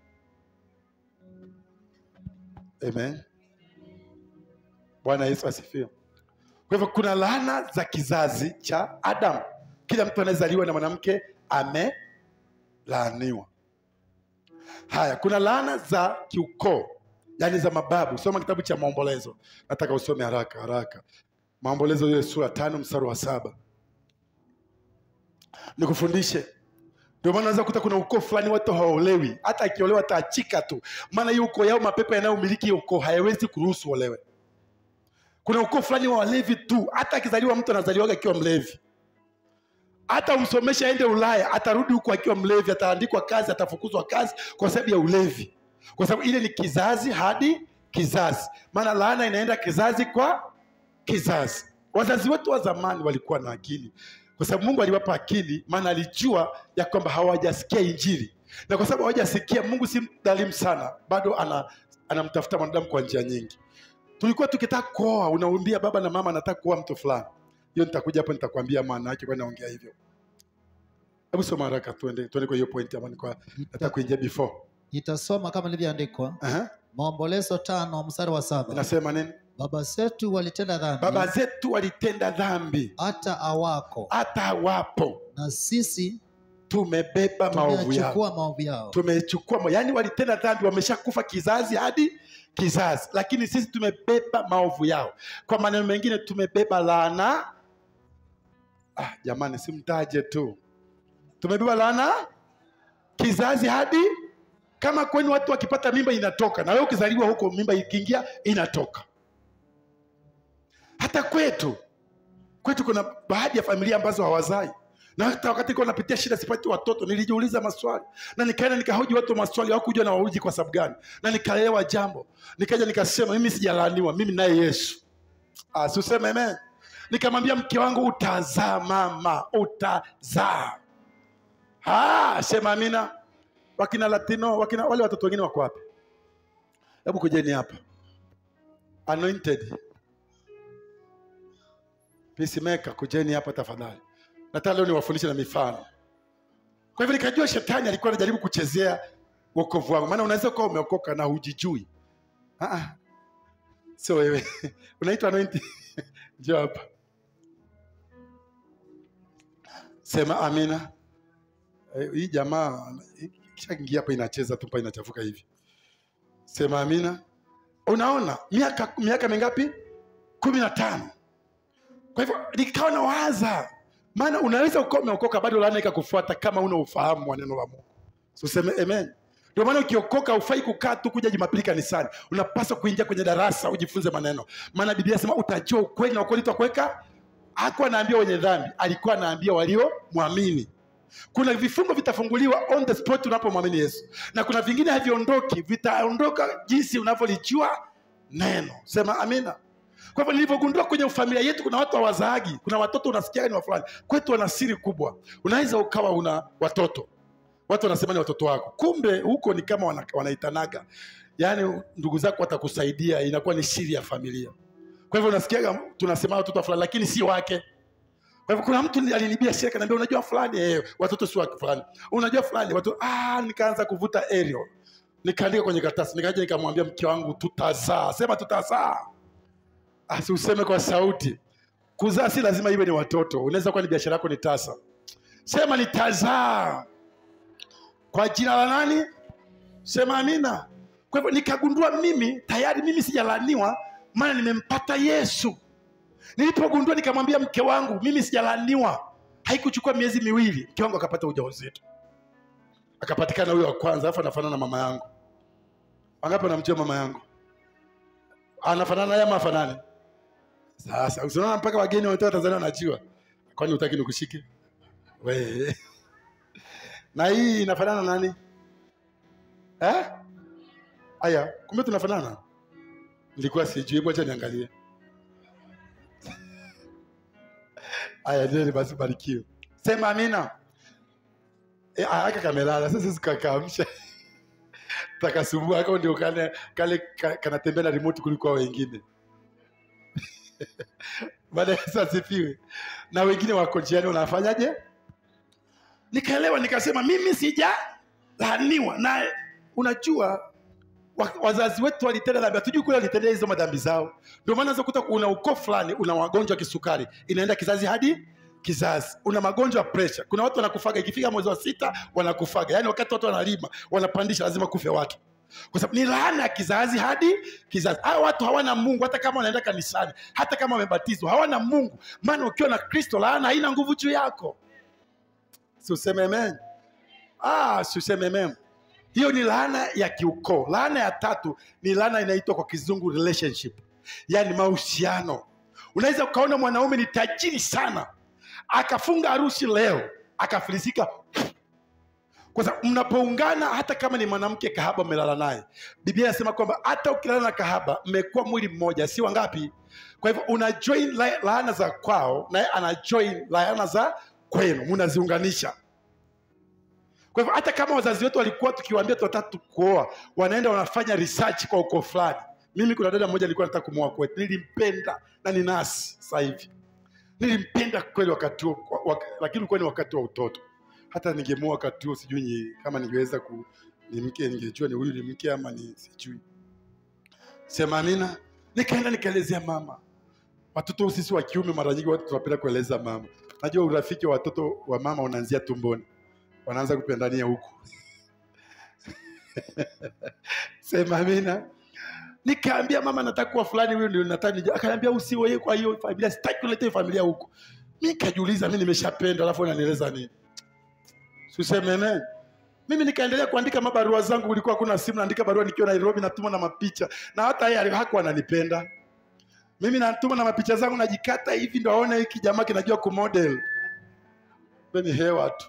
Amen. Bwana Yesu asifiwe. Kwa hivyo kuna laana za kizazi cha Adam. Kila mtu anayezaliwa na mwanamke amelaaniwa. Haya, kuna laana za kiukoo. Yaani za mababu. Soma kitabu cha Maombolezo. Nataka usome haraka haraka. Maombolezo ile sura tano mstari wa saba. Nikufundishe. Ndio maana unaweza kukuta kuna ukoo fulani watu hawaolewi. Hata akiolewa ataachika tu. Maana hiyo ukoo yao mapepo yanayomiliki hiyo ukoo hayawezi kuruhusu olewe. Kuna ukoo fulani wa walevi tu. Hata akizaliwa mtu anazaliwa akiwa mlevi. Hata umsomesha aende Ulaya, atarudi huko akiwa mlevi, ataandikwa kazi, atafukuzwa kazi kwa sababu ya ulevi. Kwa sababu ile ni kizazi hadi kizazi. Maana laana inaenda kizazi kwa kizazi. Wazazi wetu wa zamani walikuwa na akili. Kwa sababu Mungu aliwapa akili, maana alijua ya kwamba hawajasikia injili. Na kwa sababu hawajasikia, Mungu si dhalimu sana, bado ana anamtafuta mwanadamu kwa njia nyingi. Tulikuwa tukitaka kuoa, unaambia baba na mama nataka kuoa mtu fulani. Hiyo nitakuja hapo nitakwambia maana yake kwa naongea hivyo. Hebu soma haraka tuende tuende kwa hiyo point ambayo nilikuwa nataka kuingia before. Itasoma kama ilivyoandikwa. Uh-huh. Maombolezo tano mstari wa saba. Inasema nini? Baba zetu walitenda dhambi. Baba zetu walitenda dhambi. Hata awako. Hata wapo. Na sisi tumebeba maovu yao. Tumechukua maovu yao. Tumechukua, yani walitenda dhambi, wameshakufa kizazi hadi kizazi. Lakini sisi tumebeba maovu yao. Kwa maneno mengine tumebeba laana. Ah, jamani simtaje tu. Tumebeba laana kizazi hadi, kama kwenu watu wakipata mimba inatoka, na wewe ukizaliwa huko mimba ikiingia inatoka. Hata kwetu, kwetu kuna baadhi ya familia ambazo hawazai. Na hata wakati nilikuwa napitia shida sipati watoto, nilijiuliza maswali. Na nikaenda nikahoji watu maswali, hawakujua na wauji kwa sababu gani. Na nikaelewa jambo. Nikaja nikasema mimi sijalaaniwa, mimi naye Yesu. Ah, useme amen. Nikamwambia mke wangu utazaa mama, utazaa. Ah, sema amina. Wakina Latino, wakina wale watoto wengine wako wapi? Hebu kujeni hapa. Anointed. Peacemaker, kujeni hapa tafadhali. Nataka leo niwafundishe na mifano. Kwa hivyo nikajua shetani alikuwa anajaribu kuchezea wokovu wangu. Maana unaweza kuwa umeokoka na hujijui. Ah ah. So wewe unaitwa anointed. Njoo hapa. Sema amina. Hii jamaa kisha ingia hapa inacheza tu, inachafuka hivi. Sema amina. Unaona miaka miaka mingapi? kumi na tano. Kwa hivyo nikawa na waza, maana unaweza ukawa umeokoka bado laana ikakufuata kama una ufahamu wa neno la Mungu. So sema amen. Ndio maana ukiokoka ufai kukaa tu kuja Jumapili kanisani. Unapaswa kuingia kwenye darasa ujifunze maneno. Maana Biblia inasema utajua ukweli na ukweli utakuweka. Hakuwa anaambia wenye dhambi, alikuwa anaambia walio muamini. Kuna vifungo vitafunguliwa on the spot unapomwamini Yesu. Na kuna vingine haviondoki, vitaondoka jinsi unavyolijua neno. Sema amina. Kwa hivyo nilipogundua kwenye familia yetu kuna watu hawazaagi, kuna watoto unasikia ni wa fulani. Kwetu wana siri kubwa. Unaweza ukawa una watoto. Watu wanasema ni watoto wako. Kumbe huko ni kama wana, wanaitanaga. Yaani ndugu zako watakusaidia, inakuwa ni siri ya familia. Kwa hivyo unasikia tunasema watoto wa fulani lakini si wake. Kwa hivyo kuna mtu alinibia shirika anambia unajua fulani eh watoto si wake fulani. Unajua fulani watu ah nikaanza kuvuta aerial. Nikaandika kwenye karatasi, nikaja nikamwambia mke wangu tutazaa. Sema tutazaa. Asiuseme kwa sauti. Kuzaa si lazima iwe ni watoto. Unaweza kuwa ni biashara yako ni tasa. Sema nitazaa. Kwa jina la nani? Sema amina. Kwa hivyo nikagundua mimi tayari mimi sijalaniwa, maana nimempata Yesu. Nilipogundua nikamwambia mke wangu mimi sijalaniwa. Haikuchukua miezi miwili mke wangu akapata ujauzito. Akapatikana huyo wa kwanza, afa anafanana na mama yangu. Wangapi wanamjua mama yangu? Anafanana na mafanani. Sasa usiona mpaka wageni wa Tanzania wanajua. Kwani hutaki nikushike? Wewe. Na hii inafanana nani? Eh? Aya, kumbe tunafanana. Nilikuwa sijui, hebu acha niangalie. Aya, ndio basi barikiwe. Sema amina. Eh, aka kamelala, sasa sikakamsha. Takasumbua hako ndio kale kale kanatembea na remote kuliko wengine. Baada sasa sifiwe. Na wengine wako njiani wanafanyaje? Nikaelewa nikasema mimi sija laaniwa. Na unajua wazazi wetu walitenda dhambi, hatujui kule walitenda hizo madhambi zao. Ndio maana unaweza kukuta una ukoo fulani una magonjwa kisukari, inaenda kizazi hadi kizazi. Una magonjwa ya pressure. Kuna watu wanakufaga ikifika mwezi wa sita wanakufaga. Yaani wakati watu wanalima, wanapandisha lazima kufe watu. Kwa sababu ni laana ya kizazi hadi kizazi. Hao watu hawana Mungu hata kama wanaenda kanisani, hata kama wamebatizwa, hawana Mungu. Maana ukiwa na Kristo laana haina nguvu juu yako. Si useme amen. Ah, si useme amen. Hiyo ni laana ya kiukoo. Laana ya tatu ni laana inaitwa kwa kizungu relationship. Yaani mahusiano. Unaweza ukaona mwanaume ni tajiri sana, akafunga harusi leo, akafilisika. Kwa sababu mnapoungana hata kama ni mwanamke kahaba mmelala naye. Biblia inasema kwamba hata ukilala na kahaba mmekuwa mwili mmoja, si wangapi? Kwa hivyo una join laana za kwao na ana join laana za kwenu, mnaziunganisha. Kwa hivyo hata kama wazazi wetu walikuwa tukiwaambia tunataka kuoa, wanaenda wanafanya research kwa uko fulani. Mimi kuna dada mmoja alikuwa anataka kumuoa kwetu. Nilimpenda na ni nasi sasa hivi. Nilimpenda kweli wakati huo, wak, lakini ulikuwa ni wakati wa utoto. Hata ningemuoa wakati huo sijui kama ningeweza ku ni mke, ningejua ni huyu ni mke ama ni sijui. Sema amina. Nikaenda nikaelezea mama. Watoto sisi wa kiume mara nyingi watu tunapenda kueleza mama. Najua urafiki wa watoto wa mama unaanzia tumboni. Wanaanza kupendania huko. Sema amina. Nikaambia mama nataka kuwa fulani huyo ndio nataka. Akaniambia usiwe kwa hiyo familia, sitaki kuleta familia huko. Mimi nikajiuliza mimi nimeshapenda alafu unanieleza nini? Useme amen. Mimi nikaendelea kuandika mabarua zangu, kulikuwa kuna simu, naandika barua nikiwa Nairobi natuma na mapicha. Na hata yeye hakuwa ananipenda. Mimi natuma na mapicha zangu najikata hivi ndio aone hiki jamaa kinajua kumodel. Beni hewa tu.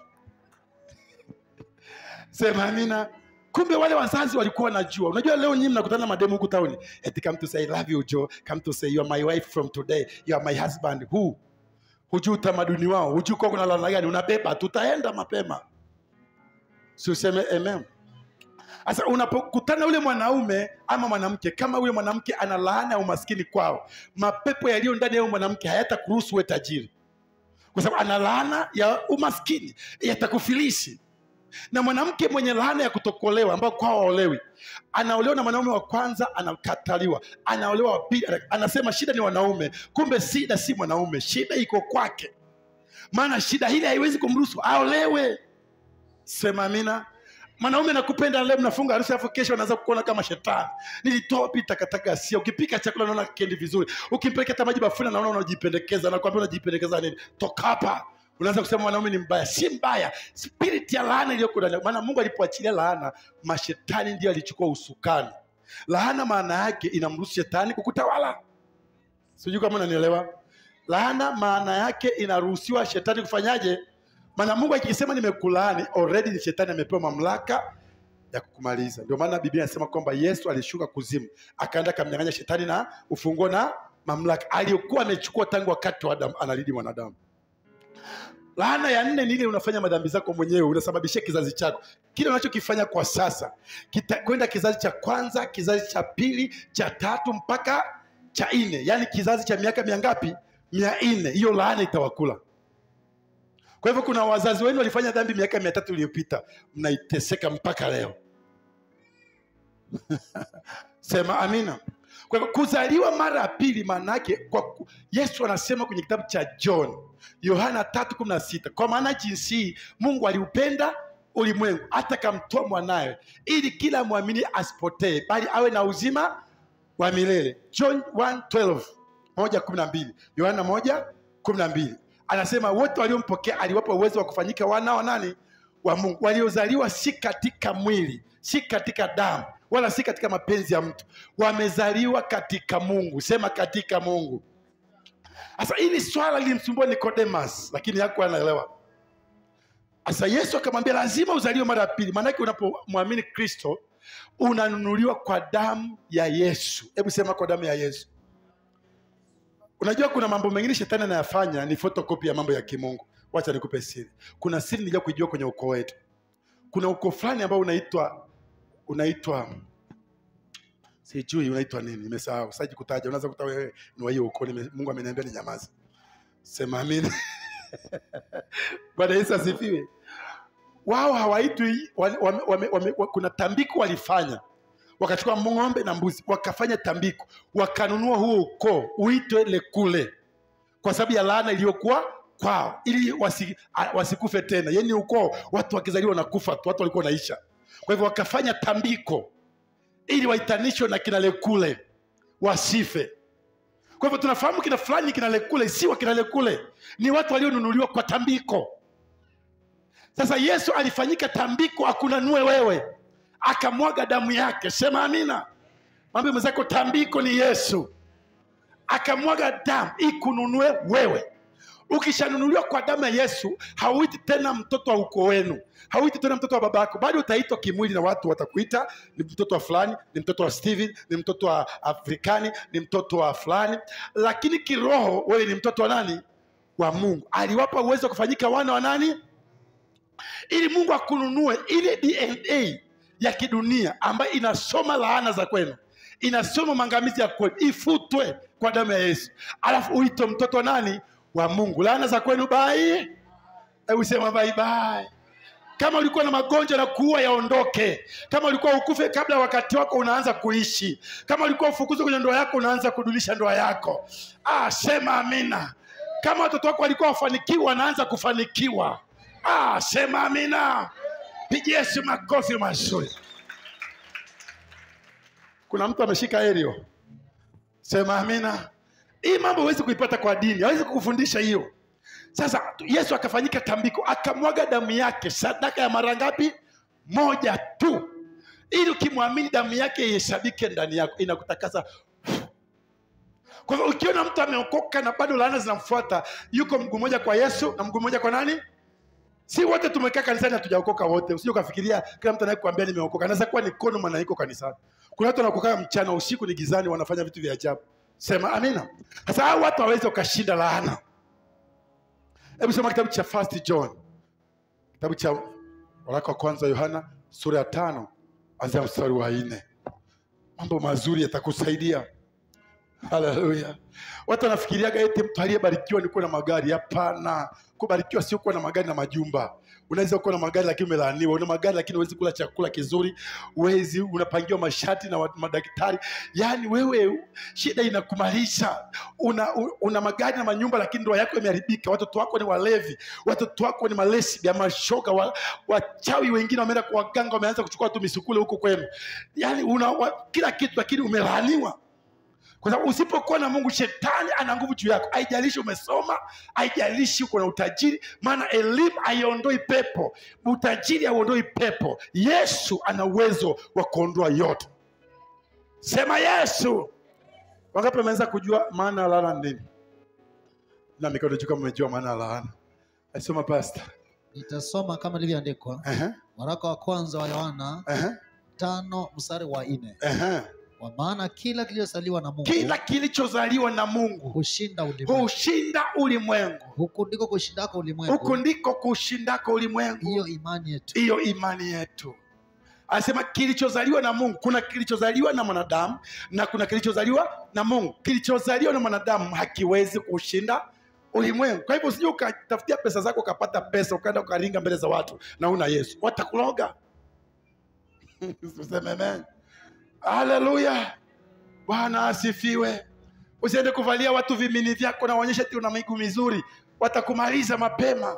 Sema amina. Kumbe wale wazazi walikuwa wanajua. Unajua leo nyinyi mnakutana na mademu huku town. Eti come to say I love you Joe, come to say you are my wife from today, you are my husband. Who? Hujui utamaduni wao, hujui kwa kuna laana gani, unabeba tutaenda mapema. Si useme amen. Sasa unapokutana ule mwanaume ama mwanamke, kama ule mwanamke ana laana ya umaskini kwao, mapepo yaliyo ndani ya yule mwanamke hayatakuruhusu wewe tajiri. Kwa sababu ana laana ya umaskini, yatakufilisi. Na mwanamke mwenye laana ya kutokolewa ambao kwao waolewi, anaolewa na mwanaume wa kwanza anakataliwa, anaolewa wa pili anasema shida ni wanaume, kumbe shida si mwanaume, shida iko kwake. Maana shida hili haiwezi kumruhusu aolewe. Sema amina. Mwanaume nakupenda leo mnafunga harusi afu kesho anaanza kukuona kama shetani. Nilitoa pita takataka sia, ukipika chakula naona kendi vizuri, ukimpeleka hata maji bafuni naona unajipendekeza, na kwambia unajipendekeza nini? Toka hapa. Unaanza kusema mwanaume ni mbaya. Si mbaya, spirit ya laana iliyoko ndani. Maana Mungu alipoachilia laana, mashetani ndio alichukua usukani. Laana maana yake inamruhusu shetani kukutawala. Sijui kama unanielewa. Laana maana yake inaruhusiwa shetani kufanyaje? Maana Mungu akisema nimekulaani, already ni shetani amepewa mamlaka ya kukumaliza. Ndio maana Biblia inasema kwamba Yesu alishuka kuzimu, akaenda kumnyang'anya shetani na ufunguo na mamlaka aliyokuwa amechukua tangu wakati wa Adam analidi mwanadamu. Laana ya nne ni ile unafanya madhambi zako mwenyewe, unasababishia kizazi chako. Kile unachokifanya kwa sasa kwenda kizazi cha kwanza, kizazi cha pili, cha tatu mpaka cha nne. Yaani kizazi cha miaka mingapi? mia nne. Hiyo laana itawakula. Kwa hivyo kuna wazazi wenu walifanya dhambi miaka mia tatu iliyopita, mnaiteseka mpaka leo. Sema amina. Kwa hivyo kuzaliwa mara ya pili maana yake, kwa Yesu anasema kwenye kitabu cha John, Yohana tatu kumi na sita, kwa maana jinsi Mungu aliupenda ulimwengu hata akamtoa mwanawe ili kila muamini asipotee bali awe na uzima wa milele. John moja kumi na mbili, Yohana moja kumi na mbili. Anasema wote waliompokea aliwapa uwezo wa kufanyika wana wa nani? Wa Mungu, waliozaliwa si katika mwili, si katika damu, wala si katika mapenzi ya mtu, wamezaliwa katika Mungu. Sema katika Mungu. Sasa hili swala lilimsumbua Nicodemus, lakini hakuwa anaelewa. Sasa Yesu akamwambia lazima uzaliwe mara ya pili. Maana yake unapomwamini Kristo unanunuliwa kwa damu ya Yesu. Hebu sema kwa damu ya Yesu. Unajua kuna mambo mengine shetani anayafanya ni photocopy ya mambo ya kimungu. Wacha nikupe siri. Kuna siri nilija kujua kwenye ukoo wetu. Kuna ukoo fulani ambao unaitwa unaitwa sijui unaitwa nini, nimesahau. Sasa kutaja, unaweza kuta wewe ni wa hiyo ukoo. Mungu ameniambia ni nyamaza. Sema amina. Bwana Yesu asifiwe. Wao hawaitwi wame, wame, wame, kuna tambiko walifanya. Wakachukua ng'ombe na mbuzi, wakafanya tambiko, wakanunua huo ukoo uitwe Lekule kwa sababu ya laana iliyokuwa kwao, ili wasi, wasikufe tena. Yaani ukoo watu wakizaliwa wanakufa tu, watu walikuwa wanaisha. Kwa hivyo wakafanya tambiko ili waitanishwe na kina Lekule wasife. Kwa hivyo tunafahamu kina fulani kina Lekule si wa kina Lekule, ni watu walionunuliwa kwa tambiko. Sasa Yesu alifanyika tambiko akunanue wewe, akamwaga damu yake. Sema amina. Mwambie mwenzako tambiko ni Yesu. Akamwaga damu ikununue wewe. Ukishanunuliwa kwa damu ya Yesu, hauiti tena mtoto wa ukoo wenu, hauiti tena mtoto wa babako. Bado utaitwa kimwili na watu watakuita ni mtoto wa fulani, ni mtoto wa Steven, ni mtoto wa Afrikani, ni mtoto wa fulani. Lakini kiroho wewe ni mtoto wa nani? Wa Mungu. Aliwapa uwezo kufanyika wana wa nani? Ili Mungu akununue. Ile D N A ya kidunia ambayo inasoma laana za kwenu, inasoma mangamizi ya kwenu, ifutwe kwa damu ya Yesu. Alafu uitwe mtoto wa nani? Wa Mungu. Laana za kwenu bye. Hebu sema bye bye. Kama ulikuwa na magonjwa na kuua yaondoke. Kama ulikuwa ukufe kabla wakati wako unaanza kuishi. Kama ulikuwa ufukuzwe kwenye ndoa yako unaanza kudunisha ndoa yako. Ah, sema amina. Kama watoto wako walikuwa wafanikiwa wanaanza kufanikiwa. Ah, sema amina. Pigie Yesu makofi mazuri. Kuna mtu ameshika aerial. Sema amina. Hii mambo huwezi kuipata kwa dini, hawezi kukufundisha hiyo. Sasa Yesu akafanyika tambiko, akamwaga damu yake, sadaka ya mara ngapi? Moja tu. Ili ukimwamini damu yake ihesabike ndani yako, inakutakasa. Kwa hivyo ukiona mtu ameokoka na bado laana zinamfuata, yuko mguu mmoja kwa Yesu na mguu mmoja kwa nani? Si wote tumekaa kanisani hatujaokoka wote. Usije ukafikiria kila mtu anayekuambia nimeokoka. Anaweza kuwa ni kono maana yuko kanisani. Kuna watu wanaokoka mchana, usiku ni gizani, wanafanya vitu vya ajabu. Sema amina. Sasa hao watu hawawezi ukashinda laana. Hebu soma kitabu cha First John. Kitabu cha waraka wa kwanza Yohana sura ya tano anzia mstari wa nne. Mambo mazuri yatakusaidia. Haleluya. Watu wanafikiriaga eti mtu aliyebarikiwa ni kuwa na magari. Hapana. Kubarikiwa sio kuwa na magari na majumba. Unaweza kuwa na magari lakini umelaaniwa. Una magari lakini huwezi kula chakula kizuri, huwezi, unapangiwa mashati na madaktari. Yaani wewe shida inakumalisha. Una, una magari na manyumba lakini ndoa yako imeharibika. Watoto wako ni walevi, watoto wako ni malesi ya mashoga, wa, wachawi wengine wameenda kwa waganga, wameanza kuchukua tu misukule huko kwenu. Yaani una wa, kila kitu lakini umelaaniwa. Kwa sababu usipokuwa na Mungu, shetani ana nguvu juu yako. Haijalishi umesoma, haijalishi uko na utajiri, maana elimu haiondoi pepo, utajiri hauondoi pepo. Yesu ana uwezo wa kuondoa yote. Sema Yesu. Wangapi wameanza kujua maana ya laana nini? Na mikono juu kama umejua maana ya laana. Asoma pastor. Nitasoma kama ilivyoandikwa. Uh-huh. Waraka wa kwanza wa Yohana Uh-huh. tano mstari wa nne. Uh-huh. Kwa maana kila kilichozaliwa na Mungu, Kila kilichozaliwa na Mungu hushinda ulimwengu. hushinda ulimwengu. Huku ndiko kushindako ulimwengu. Huku ndiko kushindako ulimwengu. Hiyo imani yetu. Hiyo imani yetu. Anasema kilichozaliwa na Mungu. Kuna kilichozaliwa na mwanadamu na kuna kilichozaliwa na Mungu. Kilichozaliwa na mwanadamu hakiwezi kushinda ulimwengu. Kwa hivyo usije ukatafutia pesa zako ukapata pesa ukaenda ukaringa mbele za watu na una Yesu. Watakuloga. Useme amen. Haleluya. Bwana asifiwe. Usiende kuvalia watu vimini vyako na waonyeshe eti una miguu mizuri. Watakumaliza mapema.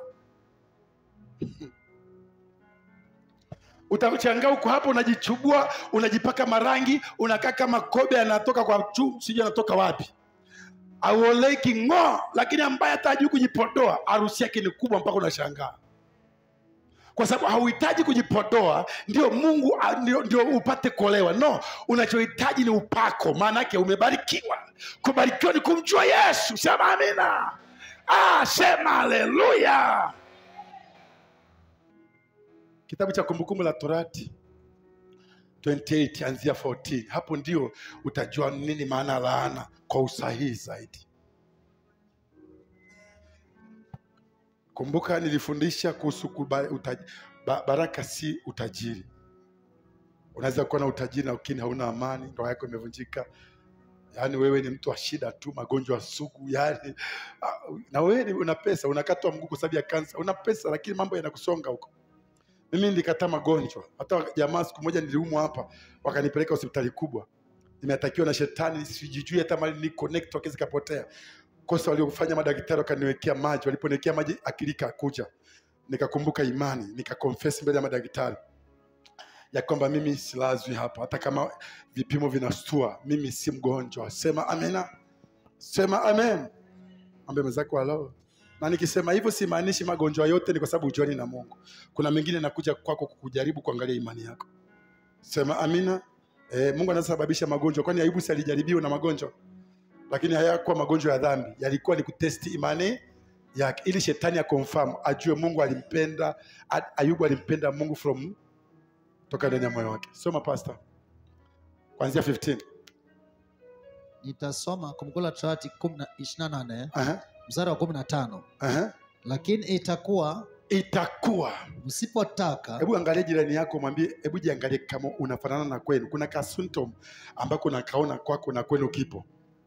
Utachangaa uko hapo unajichubua, unajipaka marangi, unakaa kama kobe anatoka kwa juu, sijui anatoka wapi. Auoleki ngo, lakini ambaye hataji kujipodoa, harusi yake ni kubwa mpaka unashangaa. Kwa sababu hauhitaji kujipodoa ndio Mungu ndio, ndio upate kuolewa. No, unachohitaji ni upako. Maana yake umebarikiwa. Kubarikiwa ni kumjua Yesu. Sema amina. Ah, sema haleluya. Kitabu cha Kumbukumbu la Torati ishirini na nane anzia kumi na nne. Hapo ndio utajua nini maana ya laana kwa usahihi zaidi. Kumbuka nilifundisha kuhusu baraka si utajiri. Unaweza kuwa na utajiri na ukini hauna amani, ndoa yako imevunjika. Yaani wewe ni mtu wa shida tu, magonjwa sugu, yaani na wewe una pesa, unakatwa mguu kwa sababu ya kansa. Una pesa lakini mambo yanakusonga huko. Mimi nilikataa magonjwa. Hata jamaa siku moja niliumwa hapa, wakanipeleka hospitali kubwa. Nimetakiwa na shetani, sijijui hata mali ni connect wakezi kapotea. Kosa waliofanya madaktari wakaniwekea maji, waliponiwekea maji akilika kuja. Nikakumbuka imani, nikakonfess mbele ya madaktari ya kwamba mimi silazwi hapa hata kama vipimo vinastua, mimi si mgonjwa. Sema amena. Sema amen. Ambe mzako alao. Na nikisema hivyo simaanishi magonjwa yote ni kwa sababu hujuani na Mungu. Kuna mengine nakuja kwako kukujaribu kuangalia imani yako. Sema amina. E, Mungu anasababisha magonjwa. Kwani Ayubu si alijaribiwa na magonjwa? Lakini hayakuwa magonjwa ya dhambi. Yalikuwa ni kutesti imani yake ili shetani akonfirm ajue Mungu alimpenda. Ayubu alimpenda Mungu from toka ndani ya moyo wake. Soma pastor. Kuanzia kumi na tano. Nitasoma Kumbukumbu la Torati ishirini na nane. Aha. Mstari wa kumi na tano. Aha. Lakini itakuwa itakuwa msipotaka. Hebu angalia jirani yako, mwambie hebu jiangalie kama unafanana na kwenu. Kuna ka symptom ambako unakaona kwako na kwenu kipo.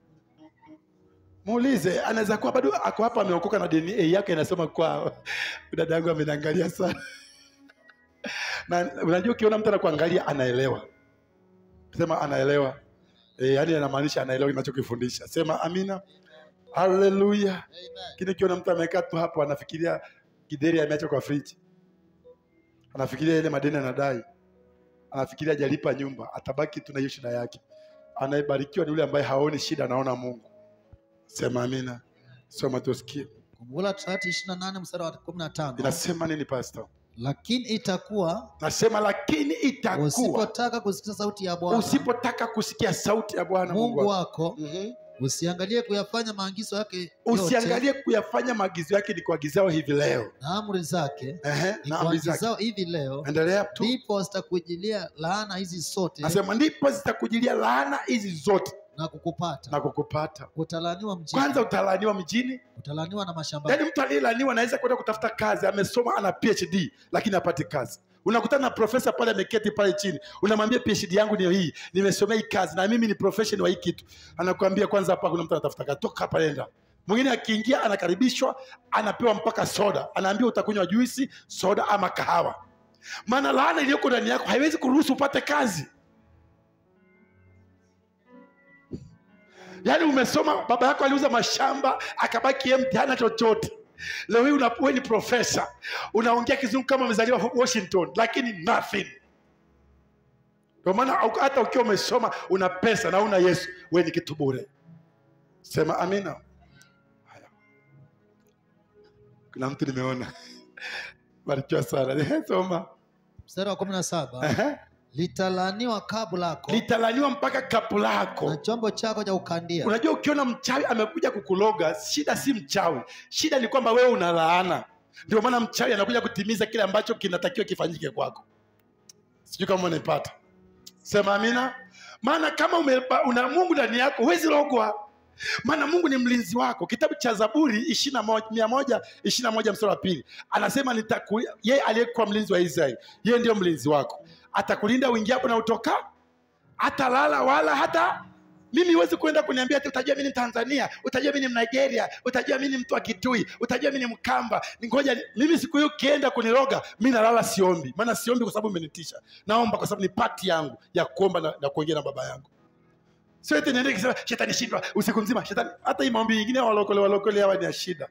Muulize, anaweza kuwa bado ako hapa ameokoka na D N A yake inasema kwa dada yangu ameniangalia sana. Na unajua ukiona mtu anakuangalia anaelewa. Sema anaelewa. Eh, yani anamaanisha anaelewa ninachokifundisha. Sema amina. Hallelujah. Amen. Kile kiona mtu amekaa tu hapo anafikiria kideri ameacha kwa fridge. Anafikiria ile madeni anadai. Anafikiria hajalipa nyumba, atabaki tu na hiyo shida yake. Anayebarikiwa ni yule ambaye haoni shida, anaona Mungu. Sema amina. Soma tusikie. Kumbukumbu la Torati ishirini na nane mstari wa kumi na tano. Inasema nini pastor? Lakini itakuwa, nasema lakini itakuwa usipotaka kusikia sauti ya Bwana, usipotaka kusikia sauti ya Bwana Mungu wako, mm-hmm. Usiangalie kuyafanya maagizo yake Usiangalie yote kuyafanya maagizo yake ni kuagizao hivi leo. na amri zake Ehe, ni na amri zake. kuagizao hivi leo, Endelea tu. ndipo zitakujilia laana hizi zote Nasema ndipo zitakujilia laana hizi zote na kukupata. na kukupata. Utalaniwa mjini, Kwanza utalaniwa mjini. utalaniwa na mashambani. Yaani mtu aliyelaniwa anaweza kwenda kutafuta kazi, amesoma ana P H D lakini hapati kazi. Unakutana na profesa pale ameketi pale chini, unamwambia P H D yangu ndio hii, nimesomea hii kazi na mimi ni profession wa hii kitu. Anakuambia kwanza hapa kuna mtu anatafuta kazi, toka hapa nenda. Mwingine akiingia anakaribishwa, anapewa mpaka soda, anaambiwa utakunywa juisi, soda ama kahawa. Maana laana iliyoko ndani yako haiwezi kuruhusu upate kazi. Yaani umesoma, baba yako aliuza mashamba akabaki empty, hana chochote. Leo hii wewe ni profesa, unaongea kizungu kama umezaliwa Washington, lakini nothing. Kwa maana hata ukiwa umesoma una pesa na una Yesu, wewe ni kitu bure. Sema amina. Haya. Kuna mtu nimeona. Barikiwa sana. Soma. Mstari wa kumi na saba. Litalaniwa kapu lako, litalaniwa mpaka kapu lako na chombo chako cha ukandia. Unajua ukiona mchawi amekuja kukuloga, shida si mchawi, shida ni kwamba wewe una laana. Ndio maana mchawi anakuja kutimiza kile ambacho kinatakiwa kifanyike kwako. Sijui kama unanipata. Sema amina. Maana kama ume, una Mungu ndani yako huwezi logwa. Maana Mungu ni mlinzi wako. Kitabu cha Zaburi mia moja ishirini na moja mstari wa pili anasema nitaku, yeye aliyekuwa mlinzi wa Israeli, yeye ndio mlinzi wako. Atakulinda uingiapo na utoka, hata lala wala hata mimi huwezi kwenda kuniambia ati utajua mimi ni Tanzania, utajua mimi ni Nigeria, utajua mimi ni mtu wa Kitui, utajua mimi ni Mkamba. Ngoja mimi siku hiyo kienda kuniroga, mimi nalala siombi. Maana siombi kwa sababu umenitisha. Naomba kwa sababu ni pati yangu ya kuomba na, na kuongea na baba yangu. Sio eti niende kisema shetani shindwa usiku mzima shetani. Hata hii maombi nyingine walokole walokole hawa ni ya shida.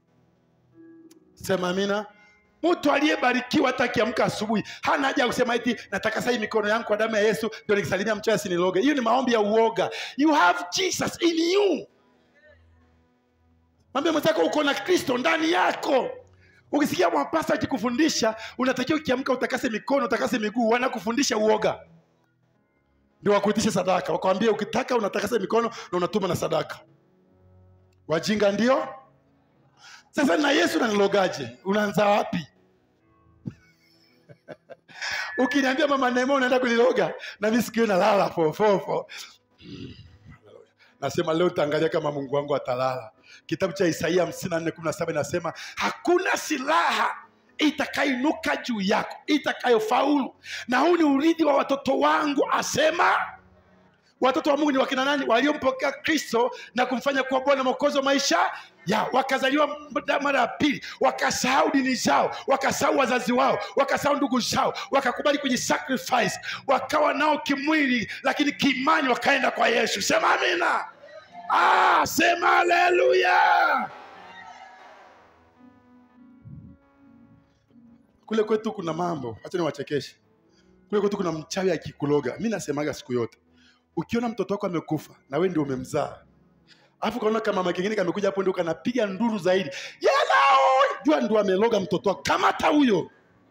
Sema amina. Mtu aliyebarikiwa hata akiamka asubuhi hana haja kusema eti nataka sasa mikono yangu kwa damu ya Yesu ndio nikisalimia mchawi asiniloge. Hiyo ni maombi ya uoga. You have Jesus in you. Mwambie mwenzako uko na Kristo ndani yako. Ukisikia mwapasa akikufundisha unatakiwa ukiamka utakase mikono, utakase miguu, wanakufundisha uoga. Ndio wakuitisha sadaka. Wakwambia ukitaka unatakasa mikono na unatuma na sadaka. Wajinga ndio? Sasa na Yesu unanilogaje? Unaanza wapi? Ukiniambia mama Neema unaenda kuniloga na mimi sikio nalala fofofo. Nasema leo utaangalia kama Mungu wangu atalala. Kitabu cha Isaia hamsini na nne kumi na saba inasema hakuna silaha itakainuka juu yako itakayofaulu, na huu ni urithi wa watoto wangu asema. Watoto wa Mungu ni wakina nani? Waliompokea Kristo na kumfanya kuwa Bwana Mwokozi wa maisha ya, wakazaliwa mara ya pili, wakasahau dini zao, wakasahau wazazi wao, wakasahau ndugu zao, wakakubali kujisacrifice, wakawa nao kimwili lakini kiimani wakaenda kwa Yesu. Sema amina. Ah, sema haleluya. Kule kwetu kuna mambo, acha niwachekeshe. Kule kwetu kuna mchawi akikuloga. Mimi nasemaga siku yote, ukiona mtoto wako amekufa na wewe ndio umemzaa, alafu kaona kama mama kingine kamekuja hapo ndio kanapiga nduru zaidi, yelao, jua ndio ameloga mtoto wako. Kamata huyo.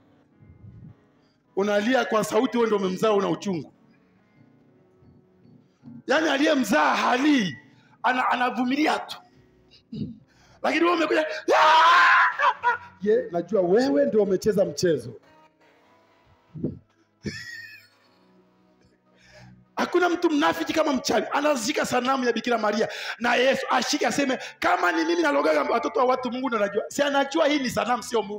Unalia kwa sauti, wewe ndio umemzaa, una uchungu. Yaani aliyemzaa hali ana anavumilia tu. Lakini wewe umekuja, ye, najua wewe ndio umecheza mchezo. Hakuna mtu mnafiki kama mchawi. Anazika sanamu ya Bikira Maria na Yesu ashike aseme kama ni mimi nalogaga watoto wa watu, Mungu ndo anajua. Si anajua hii ni sanamu, sio Mungu.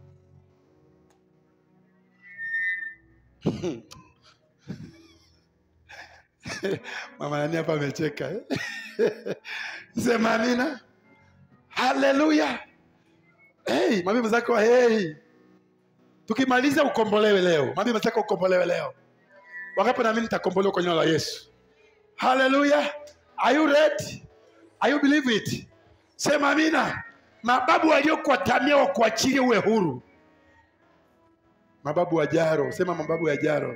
Mama nani hapa amecheka eh? Sema amina. Haleluya. Hey, mwambie mzako hey. Tukimaliza ukombolewe leo. Mwambie mzako ukombolewe leo. Wangapi na mimi nitakombolewa kwa jina la Yesu? Haleluya. Are you ready? Are you believe it? Sema amina. Mababu waliokuatamia wa kuachilia uwe huru. Mababu wa Jaro, sema mababu ya Jaro.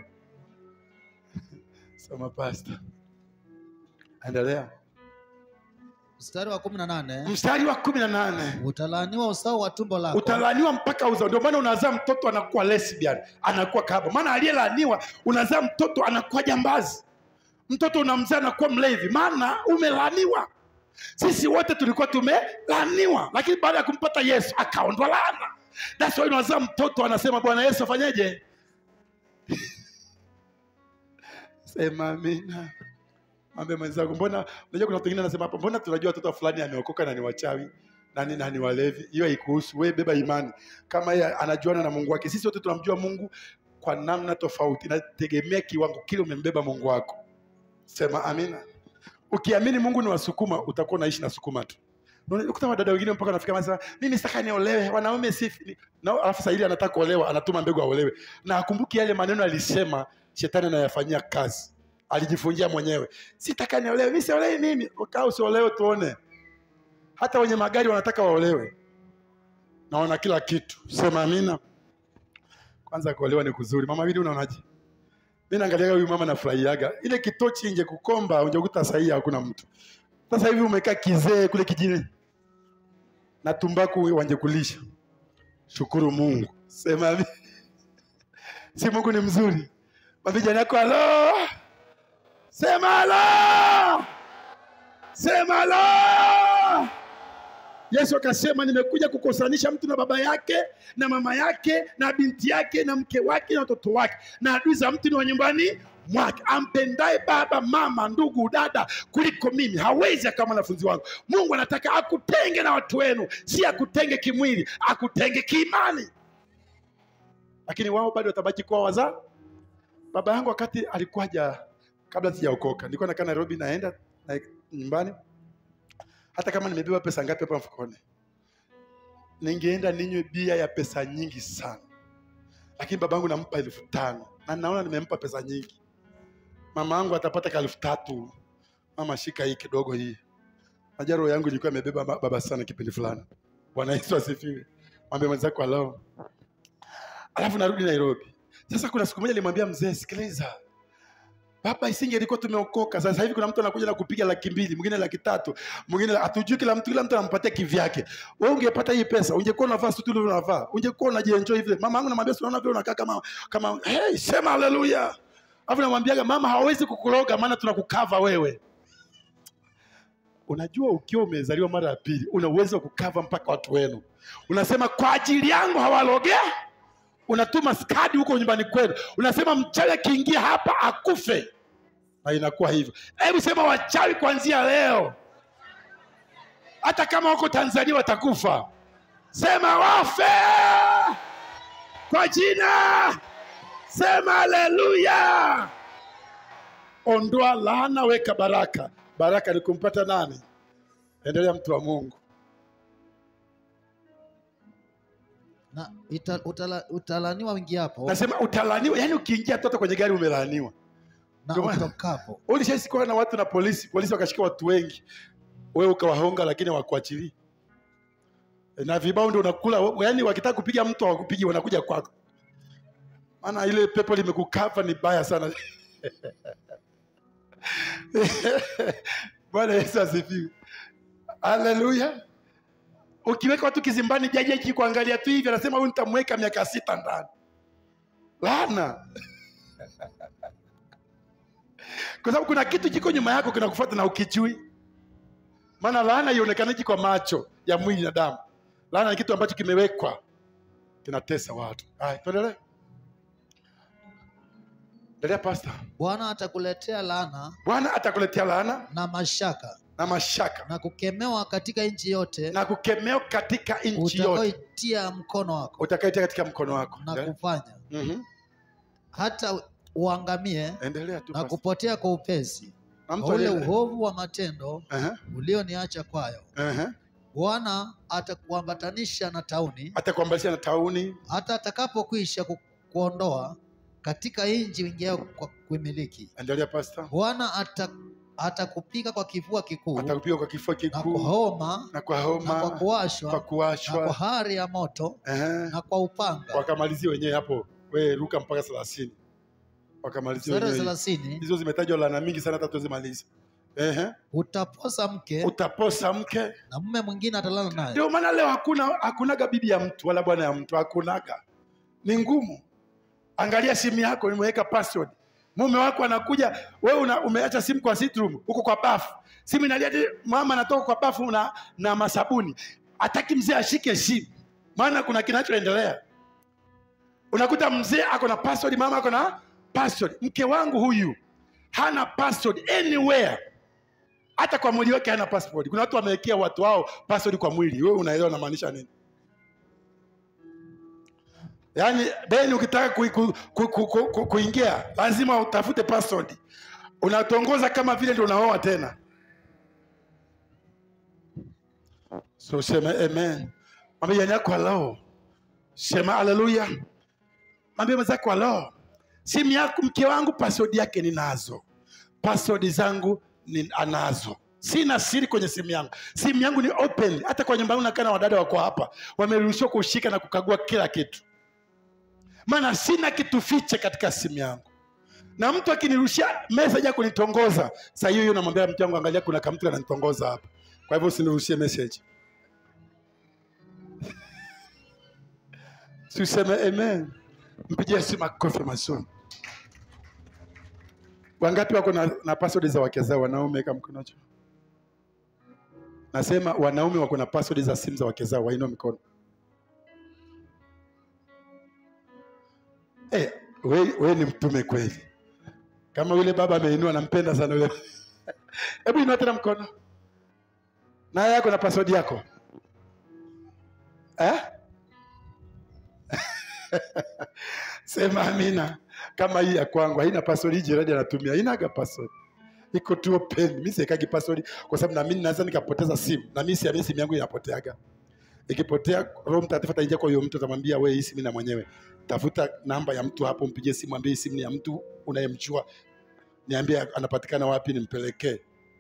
Sema pastor. Endelea. Mstari wa kumi na nane. Mstari wa kumi na nane. Utalaaniwa uzao wa tumbo lako. Utalaaniwa mpaka uzao. Ndio maana unazaa mtoto anakuwa lesbian, anakuwa kahaba. Maana aliyelaaniwa unazaa mtoto anakuwa jambazi. Mtoto unamzaa anakuwa mlevi, maana umelaaniwa. Sisi wote tulikuwa tumelaniwa, lakini baada ya kumpata Yesu akaondoa laana. That's why unazaa mtoto anasema Bwana Yesu afanyeje? Sema amina. Mwambie mwenzako, mbona unajua kuna watu wengine anasema hapa, mbona tunajua watoto fulani ameokoka na ni wachawi na ni nani walevi. Hiyo haikuhusu. Wewe beba imani. Kama yeye anajuana na Mungu wake. Sisi wote tunamjua Mungu kwa namna tofauti. Inategemea kiwango kile umembeba Mungu wako. Sema amina. Ukiamini Mungu ni wasukuma, utakuwa unaishi na sukuma tu. Ukuta wadada wengine mpaka anafika wanasema mimi sitaka niolewe, wanaume sifi. Na alafu sasa ile anataka kuolewa, anatuma mbegu aolewe. Na akumbuki yale maneno alisema, shetani anayafanyia kazi. Alijifungia mwenyewe. Sitaka niolewe, mimi siolewe mimi. Ukao usiolewe tuone. Hata wenye magari wanataka waolewe. Naona kila kitu. Sema amina. Kwanza kuolewa ni kuzuri. Mama Bidi unaonaje? Mimi naangalia huyu mama nafurahiaga. Ile kitochi nje kukomba unjakuta sahihi hakuna mtu. Sasa hivi umekaa kizee kule kijini. Na tumbaku wanje kulisha. Shukuru Mungu. Sema amina. Si Mungu ni mzuri. Mavijana yako halo. Sema halo. Sema halo. Yesu akasema nimekuja kukosanisha mtu na baba yake na mama yake na binti yake na mke wake na watoto wake, na adui za mtu ni wa nyumbani mwake. Ampendaye baba, mama, ndugu, dada kuliko mimi hawezi akawa mwanafunzi wangu. Mungu anataka akutenge na watu wenu, si akutenge kimwili, akutenge kiimani. Lakini wao bado watabaki kwa wazaa. Baba yangu wakati alikuwa haja kabla sijaokoka, nilikuwa nakaa Nairobi, naenda na nyumbani. Hata kama nimebeba pesa ngapi hapa mfukoni, ningeenda ninywe bia ya pesa nyingi sana. Lakini babangu nampa elfu tano. Na naona nimempa pesa nyingi. Mama yangu atapata elfu tatu. Mama shika hii kidogo hii. Najua roho yangu ilikuwa imebeba baba sana kipindi fulani. Bwana Yesu asifiwe. Mwambie mwenzako hello. Alafu narudi Nairobi. Sasa kuna siku moja nilimwambia mzee, sikiliza. Baba isinge ilikuwa tumeokoka. Sasa hivi kuna mtu anakuja na kupiga laki mbili, mwingine laki tatu, mwingine hatujui, kila mtu kila mtu anampatia kivyake. Wewe ungepata hii pesa, ungekuwa unavaa suti ile unavaa, ungekuwa unajienjoy vile. Mama yangu namwambia unaona vile unakaa kama kama hey, sema haleluya. Alafu namwambia mama hawezi kukuroga maana tunakukava wewe. Unajua ukiwa umezaliwa mara ya pili, una uwezo wa kukava mpaka watu wenu. Unasema kwa ajili yangu hawalogea. Unatuma skadi huko nyumbani kwenu. Unasema mchawi akiingia hapa akufe. Na inakuwa hivyo. Hebu sema wachawi kuanzia leo. Hata kama wako Tanzania watakufa. Sema wafe. Kwa jina. Sema haleluya. Ondoa laana, weka baraka. Baraka ni kumpata nani? Endelea mtu wa Mungu. Na ita, utala, utalaniwa wingi hapo. Nasema utalaniwa, yani ukiingia toto kwenye gari umelaniwa. Na utokapo. Ulishasikia na watu na polisi, polisi wakashika watu wengi. Wewe ukawahonga lakini hawakuachilii. Na vibao ndio unakula, yani wakitaka kupiga mtu hawakupigi, wanakuja kwako. Maana ile pepo limekukava ni baya sana. Bwana Yesu asifiwe. Haleluya. Ukiweka watu kizimbani, jaji kuangalia tu hivi anasema huyu nitamweka miaka sita ndani. Laana. Kwa sababu kuna kitu kiko nyuma yako kinakufuata na ukijui. Maana laana haionekani kwa macho ya mwili na damu. Laana ni kitu ambacho kimewekwa, kinatesa watu. Hai, tuendelee. Endelea pastor. Bwana atakuletea laana. Bwana atakuletea laana na mashaka. Na mashaka. Na kukemewa katika nchi yote. Na kukemewa katika nchi yote. Utakayoitia mkono wako. Utakayoitia katika mkono wako. Na yeah. kufanya. Mhm. Mm hata uangamie. Endelea tu na pastor. Kupotea kwa upesi. Ule uhovu wa matendo uh -huh. ulioniacha kwayo. Uh -huh. Bwana atakuambatanisha na tauni. Atakuambatanisha na tauni. Hata atakapokwisha ku, kuondoa katika nchi wingiao kwa kuimiliki. Endelea pastor. Bwana ata atakupiga kwa kifua kikuu. Atakupiga kwa kifua kikuu. Na kwa homa. Na kwa homa. Na kwa kuwashwa. Kwa kuwashwa. Na kwa hari ya moto. Uh -huh. Na kwa upanga. Wakamalizia wenyewe hapo. Wewe ruka mpaka thelathini. Wakamalizia wenyewe. thelathini. Hizo zimetajwa laana mingi sana hata tuzimalize. Ehe. Utaposa mke. Utaposa mke. Na mume mwingine atalala naye. Ndio maana leo hakuna hakunaga bibi ya mtu wala bwana ya mtu, hakunaga. Ni ngumu. Angalia simu yako nimeweka password. Mume wako anakuja, wewe una, umeacha simu kwa sitroom, uko kwa bafu. Simu inalia, mama anatoka kwa bafu na, na masabuni. Hataki mzee ashike simu, maana kuna kinachoendelea. Unakuta mzee ako na password, mama ako na password. Mke wangu huyu hana password anywhere. Hata kwa mwili wake hana password. Kuna watu wamewekea watu wao password kwa mwili. Wewe unaelewa na maanisha nini? Yaani beni ukitaka kuingia ku, ku, ku, ku, ku, lazima utafute password. Unatongoza kama vile ndio unaoa tena. So sema amen. Mwambie yana kwa lao. Sema haleluya. Mwambie mwenzako lao. Simu yako, mke wangu password yake ninazo. Password zangu ni anazo. Sina siri kwenye simu yangu. Simu yangu ni open. Hata kwa nyumba yangu nakaa na wadada wako hapa, wameruhusiwa kushika na kukagua kila kitu. Maana sina kitu fiche katika simu yangu. Na mtu akinirushia message ya kunitongoza, saa hiyo hiyo namwambia mtu wangu, angalia kuna kama mtu ananitongoza hapa. Kwa hivyo usinirushie message. Tuseme amen. Mpigie simu makofi mazuri. Wangapi wako na, na password za wake zao? Wanaume kama mkono juu. Nasema wanaume wako na password za simu za wake zao, wainua mikono. Eh, wewe we ni mtume kweli. Kama yule baba ameinua, nampenda sana yule. Hebu inua tena mkono. Na yako na password yako. Eh? Sema amina. Kama hii ya kwangu haina password, hii jirani anatumia haina password. Iko tu open. Mimi siwekagi password kwa sababu na mimi naweza nikapoteza simu. Na mimi si simu yangu inapoteaga. Ikipotea, Roho Mtakatifu ataingia kwa hiyo mtu, atamwambia wewe, hii simu na mwenyewe. Tafuta namba ya mtu hapo, mpigie simu, mwambie simu ni ya mtu unayemjua. Niambie anapatikana wapi, nimpelekee.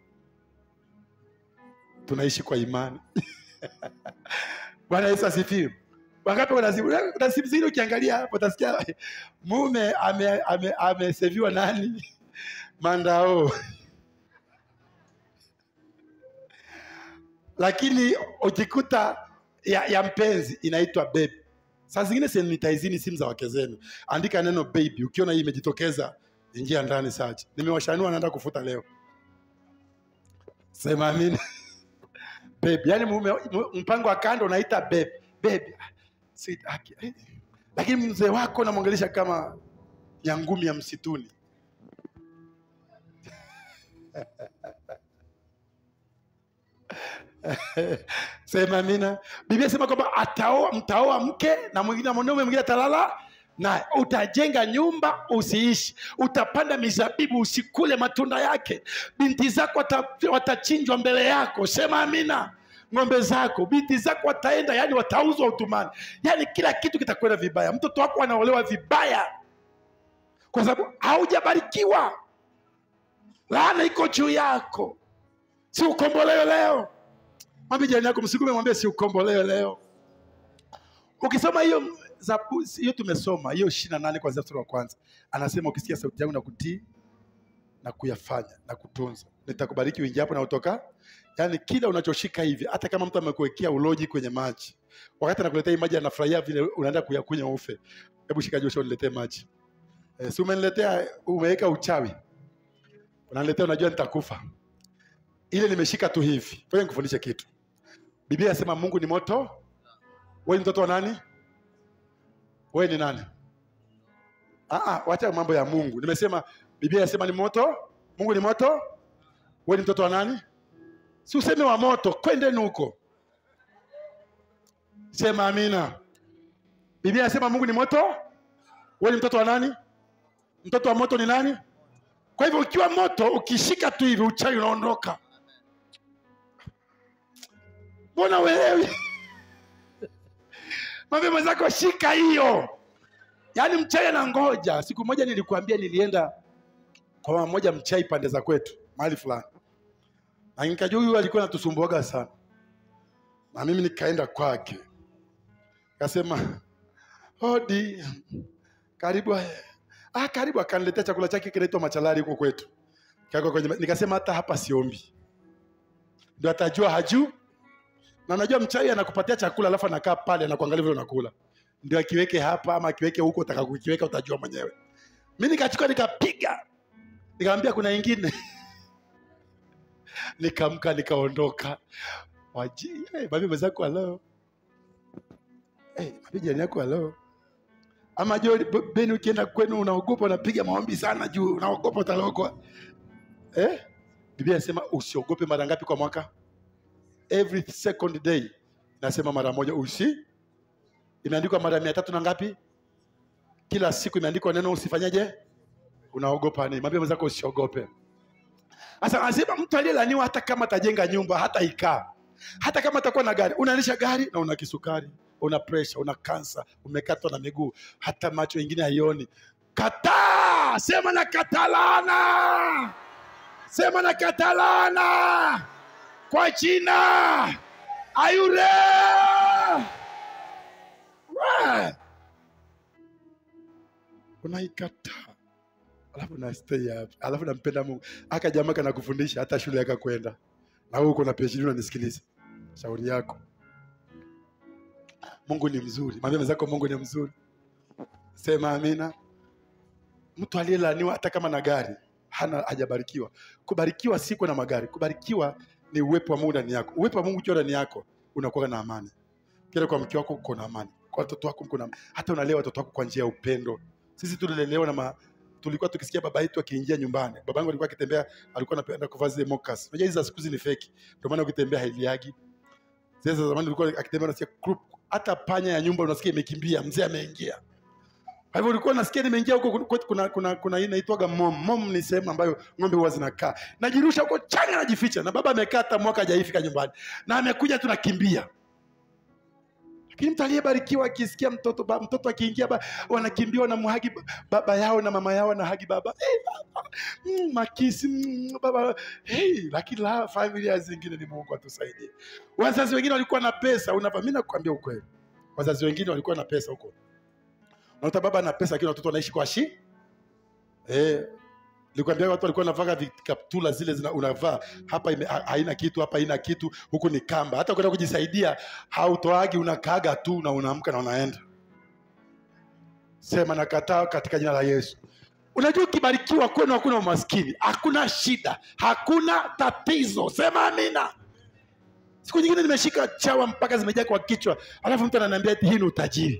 Tunaishi kwa imani. Bwana Yesu asifiwe. Wangapi wanazimu? Na simu zile ukiangalia hapo utasikia mume ame ame ameseviwa nani? Mandao. Lakini ukikuta ya, ya mpenzi inaitwa baby. Saa zingine sanitizini simu za wake zenu. Andika neno baby. Ukiona hii imejitokeza, ingia ndani search. Nimewashanua, naenda kufuta leo. Sema amina. Baby. Yaani mume mpango wa kando unaita baby. Baby. Sweet aki. Lakini mzee wako unamwongelesha kama nyangumi ya msituni. Sema amina. Biblia sema kwamba ataoa, mtaoa mke na mwingine mwanaume mwingine atalala na utajenga nyumba usiishi, utapanda mizabibu usikule matunda yake, binti zako watachinjwa mbele yako. Sema amina. Ng'ombe zako, binti zako wataenda, yani watauzwa utumani, yani kila kitu kitakwenda vibaya. Mtoto wako anaolewa vibaya kwa sababu haujabarikiwa. Laana iko juu yako. Si ukombolewe leo. Mwambie jirani yako, msikume, mwambie si ukombolewe leo. Ukisoma hiyo Zaburi hiyo tumesoma hiyo ishirini na nane kwanza mstari wa kwanza, anasema ukisikia sauti yangu na kutii na kuyafanya na kutunza, nitakubariki uingie hapo na utoka. Yani kila unachoshika hivi, hata kama mtu amekuwekea uloji kwenye maji, wakati anakuletea maji anafurahia vile unaenda kuyakunywa ufe. Hebu shika Joshua, niletee maji. Eh, si umeniletea, umeweka uchawi. Unaniletea, unajua nitakufa. Ile nimeshika tu hivi. Ngoja nikufundishe kitu. Biblia inasema Mungu ni moto. Wewe ni mtoto wa nani? Wewe ni nani? Ah ah, wacha mambo ya Mungu. Nimesema Biblia inasema ni moto. Mungu ni moto. Wewe ni mtoto wa nani? Si useme wa moto, kwendeni huko. Sema amina. Biblia inasema Mungu ni moto. Wewe ni mtoto wa nani? Mtoto wa moto ni nani? Kwa hivyo ukiwa moto, ukishika tu hivi uchawi unaondoka. Mbona uelewi? Mwambie mwenzako shika hiyo. Yaani mchai anangoja. Siku moja nilikuambia nilienda kwa mama mmoja mchai pande za kwetu, mahali fulani. Na nikajua huyu alikuwa anatusumbuaga sana. Na mimi nikaenda kwake. Akasema, "Hodi. Karibu." Ah, karibu, akaniletea chakula chake kinaitwa machalari huko kwetu. Kako kwenye, nikasema hata hapa siombi. Ndio atajua haju. Na unajua mchai anakupatia chakula alafu anakaa pale anakuangalia vile unakula. Ndio akiweke hapa ama akiweke huko utakakukiweka utajua mwenyewe. Mimi nikachukua nikapiga. Nikamwambia kuna nyingine. Nikamka nikaondoka. Waji, eh, babi mwenzako leo. Eh, babi jirani yako leo. Ama jo Beni ukienda kwenu unaogopa unapiga maombi sana juu unaogopa utalokwa. Eh? Biblia inasema usiogope mara ngapi kwa mwaka? Every second day. Nasema mara moja usi. Imeandikwa mara mia tatu na ngapi? Kila siku imeandikwa neno usifanyaje? Unaogopa nini? Mwambie mwenzako usiogope. Sasa anasema mtu aliyelaniwa hata kama atajenga nyumba, hata ikaa. Hata kama atakuwa na gari, unaendesha gari na una kisukari, una pressure, una kansa, umekatwa na miguu, hata macho mengine haioni. Kataa! Sema na katalana! Sema na katalana! Kwa jina! Ayure! Unaikataa. Alafu na stay hapo. Alafu nampenda Mungu. Aka jamaa kana kufundisha hata shule yaka kwenda. Na wewe uko na P H D unanisikiliza. Shauri yako. Mungu ni mzuri. Mwambie mwenzako Mungu ni mzuri. Sema amina. Mtu aliyelaniwa hata kama na gari hana hajabarikiwa. Kubarikiwa si kwa na magari. Kubarikiwa ni uwepo wa Mungu ndani yako. Uwepo wa Mungu ukiwa ndani yako unakuwa na amani. Kile kwa mke wako uko na amani. Kwa watoto wako uko na amani. Hata unalea watoto wako kwa njia ya upendo. Sisi tulilelewa na ma, tulikuwa tukisikia baba yetu akiingia nyumbani. Baba yangu alikuwa akitembea, alikuwa anapenda kuvaa zile moccas. Unajua hizo siku hizi ni fake. Ndio maana ukitembea hailiagi. Sasa zamani ulikuwa akitembea unasikia group, hata panya ya nyumba unasikia imekimbia, mzee ameingia. Kwa hivyo ulikuwa unasikia nimeingia huko kuna kuna kuna, kuna hii inaitwaga mom. Mom ni sehemu ambayo ng'ombe huwa zinakaa. Najirusha huko changa najificha na baba amekaa hata mwaka hajaifika nyumbani. Na amekuja tunakimbia. Lakini mtu aliyebarikiwa akisikia mtoto ba, mtoto akiingia wanakimbia wanamhagi baba yao na mama yao na hagi baba. Hey, baba. Mm, makisi mm, baba. Hey, lakini la familia zingine ni Mungu atusaidie. Wazazi wengine walikuwa na pesa, unafahamu, mimi nakwambia ukweli. Wazazi wengine walikuwa na pesa huko. Unaona baba ana pesa lakini watoto wanaishi kwa shi. Eh, nilikwambia watu walikuwa wanavaa vikaptula zile zina unavaa hapa ime, haina kitu hapa haina kitu huku ni kamba. Hata kwenda kujisaidia hautoagi unakaaga tu na unaamka na unaenda. Sema nakataa katika jina la Yesu. Unajua ukibarikiwa kwenu hakuna umaskini, hakuna shida, hakuna tatizo. Sema amina. Siku nyingine nimeshika chawa mpaka zimejaa kwa kichwa. Alafu mtu ananiambia eti hii ni utajiri.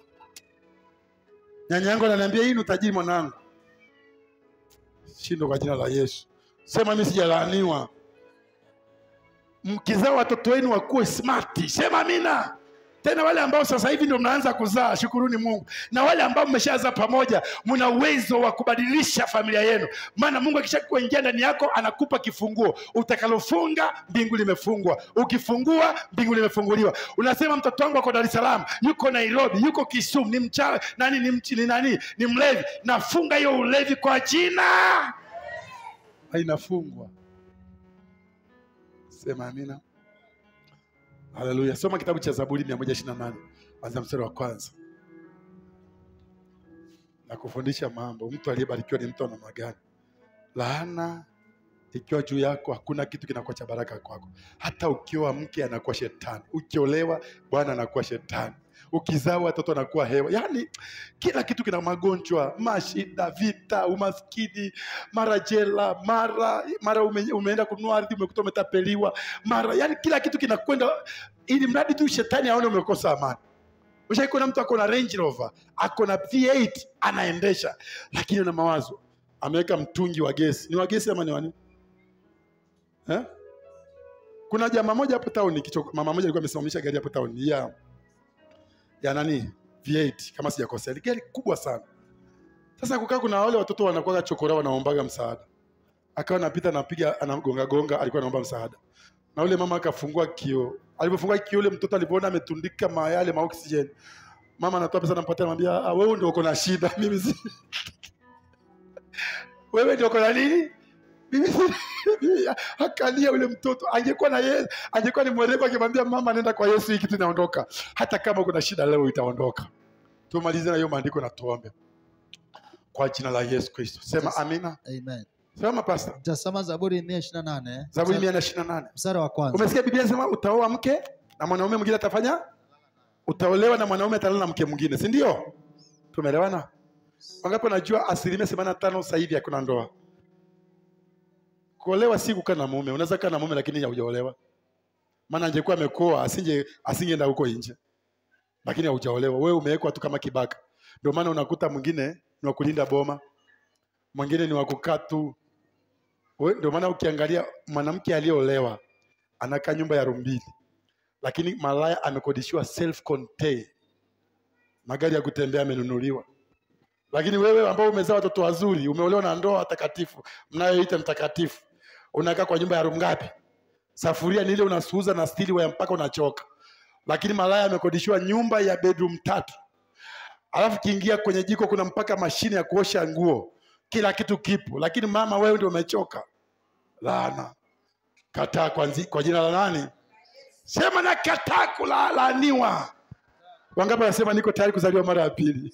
Nyanya yangu ananiambia hii ni utajiri mwanangu. Shindo kwa jina la Yesu. Sema mimi sijalaaniwa. Mkizaa watoto wenu wakuwe smart. Sema amina. Tena wale ambao sasa hivi ndio mnaanza kuzaa, shukuruni Mungu. Na wale ambao mmeshazaa pamoja, mna uwezo wa kubadilisha familia yenu. Maana Mungu akishakuingia ndani yako anakupa kifunguo. Utakalofunga mbingu limefungwa. Ukifungua mbingu limefunguliwa. Unasema mtoto wangu ako Dar es Salaam, yuko Nairobi, yuko Kisumu, ni mchawi, nani ni mchini nani, ni mlevi. Nafunga hiyo ulevi kwa jina. Hainafungwa. Sema amina. Haleluya. Soma kitabu cha Zaburi mia moja ishirini na nane. Anza mstari wa kwanza. Na kufundisha mambo. Mtu aliyebarikiwa ni mtu ana magani. Laana ikiwa juu yako hakuna kitu kinakuwa cha baraka kwako. Hata ukioa mke anakuwa shetani. Ukiolewa bwana anakuwa shetani. Ukizaa watoto anakuwa hewa. Yaani kila kitu kina magonjwa, mashida, vita, umaskini, mara jela, mara mara ume, umeenda kununua ardhi umekuta umetapeliwa, mara yani kila kitu kinakwenda ili mradi tu shetani aone umekosa amani. Ushaikuona mtu ako na Range Rover, ako na V eight anaendesha, lakini ana mawazo. Ameweka mtungi wa gesi. Ni wa gesi ama ni wani? Eh? Kuna jamaa moja hapo town, mama moja alikuwa amesimamisha gari hapo town. Yeah. Ya nani? V eight kama sijakosea. Gari kubwa sana. Sasa kukaa kuna wale watoto wanakuwa chokora wanaombaga msaada. Akawa anapita anapiga anagonga gonga, alikuwa anaomba msaada. Na yule mama akafungua kioo. Alipofungua kioo yule mtoto alipoona ametundika mayale ma oxygen. Mama anatoa pesa anampatia, anamwambia ah, wewe ndio uko na shida, mimi si. Wewe ndio uko na nini? Mimi si. Akalia yule mtoto. Angekuwa na yeye, angekuwa ni mwerevu akimwambia mama nenda kwa Yesu hii kitu inaondoka. Hata kama kuna shida leo itaondoka. Tumalize na hiyo maandiko na tuombe. Kwa jina la Yesu Kristo. Sema amina. Amen. Sema pastor. Tutasoma Zaburi mia ishirini na nane. Zaburi mia ishirini na nane. Mstari wa kwanza. Umesikia Biblia inasema utaoa mke na mwanaume mwingine atafanya? Utaolewa na mwanaume atalala na mke mwingine, si ndio? Tumeelewana? Wangapi wanajua asilimia themanini na tano sasa hivi hakuna ndoa? Kuolewa si kukaa na mume. Unaweza kaa na mume lakini haujaolewa. Maana angekuwa amekoa asinge asingeenda huko nje. Lakini haujaolewa. Wewe umewekwa tu kama kibaka. Ndio maana unakuta mwingine ni wa kulinda boma. Mwingine ni wa kukaa tu. Ndio maana ukiangalia mwanamke aliyeolewa anakaa nyumba ya room mbili. Lakini malaya amekodishiwa self contained. Magari ya kutembea amenunuliwa. Lakini wewe ambao umezaa watoto wazuri, umeolewa na ndoa takatifu, mnayoita mtakatifu, unakaa kwa nyumba ya room ngapi? Safuria ni ile unasuuza na stili wa mpaka unachoka. Lakini malaya amekodishiwa nyumba ya bedroom tatu. Alafu kiingia kwenye jiko kuna mpaka mashine ya kuosha nguo. Kila kitu kipo. Lakini mama wewe ndio umechoka. Laana. Kataa kwa, kwa jina la nani? Sema na kataa kulaaniwa. Wangapi wanasema niko tayari kuzaliwa mara ya pili?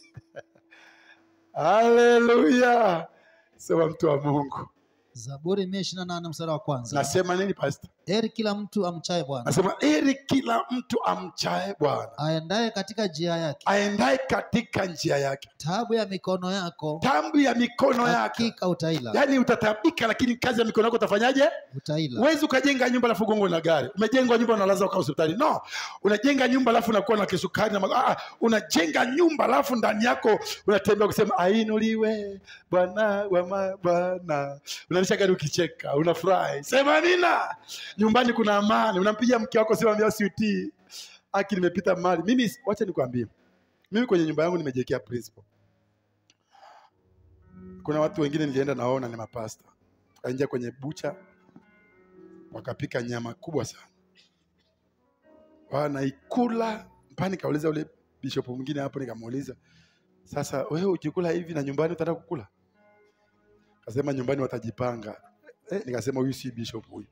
Haleluya. Sema mtu wa Mungu. Zaburi mia ishirini na nane mstari wa kwanza. Nasema nini pastor? Heri kila mtu amchaye Bwana. Nasema heri kila mtu amchaye Bwana. Aendaye katika njia yake. Aendaye katika njia yake. Taabu ya mikono yako. Taabu ya mikono yako. Hakika utaila. Yaani utatabika lakini kazi ya mikono yako utafanyaje? Utaila. Huwezi ukajenga nyumba alafu gongo na gari. Umejenga nyumba unalaza uka hospitali. No. Unajenga nyumba alafu unakuwa na kisukari na ah, unajenga nyumba alafu ndani yako unatembea kusema ainuliwe Bwana wa mabwana. Unanisha gari ukicheka, unafurahi. Sema nina. Nyumbani kuna amani. Unampigia mke wako sema mbia siutii. Aki nimepita mali. Mimi wacha nikwambie. Mimi kwenye nyumba yangu nimejekea principle. Kuna watu wengine nilienda naona ni mapasta. Kaingia kwenye bucha wakapika nyama kubwa sana. Wanaikula mpaka nikauliza ule bishop mwingine hapo nikamuuliza, "Sasa wewe ukikula hivi na nyumbani utataka kukula?" Akasema nyumbani watajipanga. Eh, nikasema huyu si bishop huyu.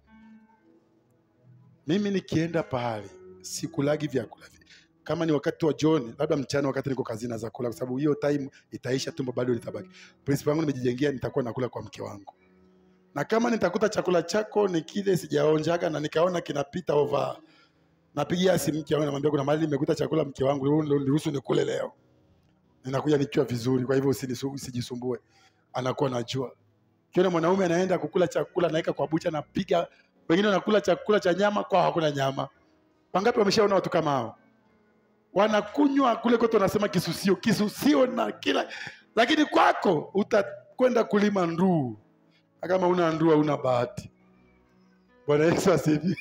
Mimi nikienda pahali sikulagi vyakula. Kama ni wakati wa jioni, labda mchana wakati niko kazini za kula kwa sababu hiyo time itaisha tumbo bado litabaki. Principle yangu nimejijengea nitakuwa nakula kwa mke wangu. Na kama nitakuta chakula chako ni kile sijaonjaga na nikaona kinapita over, napigia simu mke wangu namwambia kuna mahali nimekuta chakula mke wangu leo niruhusu nikule leo. Ninakuja nikiwa vizuri kwa hivyo usijisumbue. Anakuwa najua. Kiona mwanaume anaenda kukula chakula naika kwa bucha na piga, wengine wanakula chakula cha nyama kwa hakuna nyama. Wangapi wameshaona watu kama hao? Wanakunywa kule kote wanasema kisusio, kisusio na kila, lakini kwako utakwenda kulima nduu. Kama una nduu una bahati. Bwana Yesu asifiwe.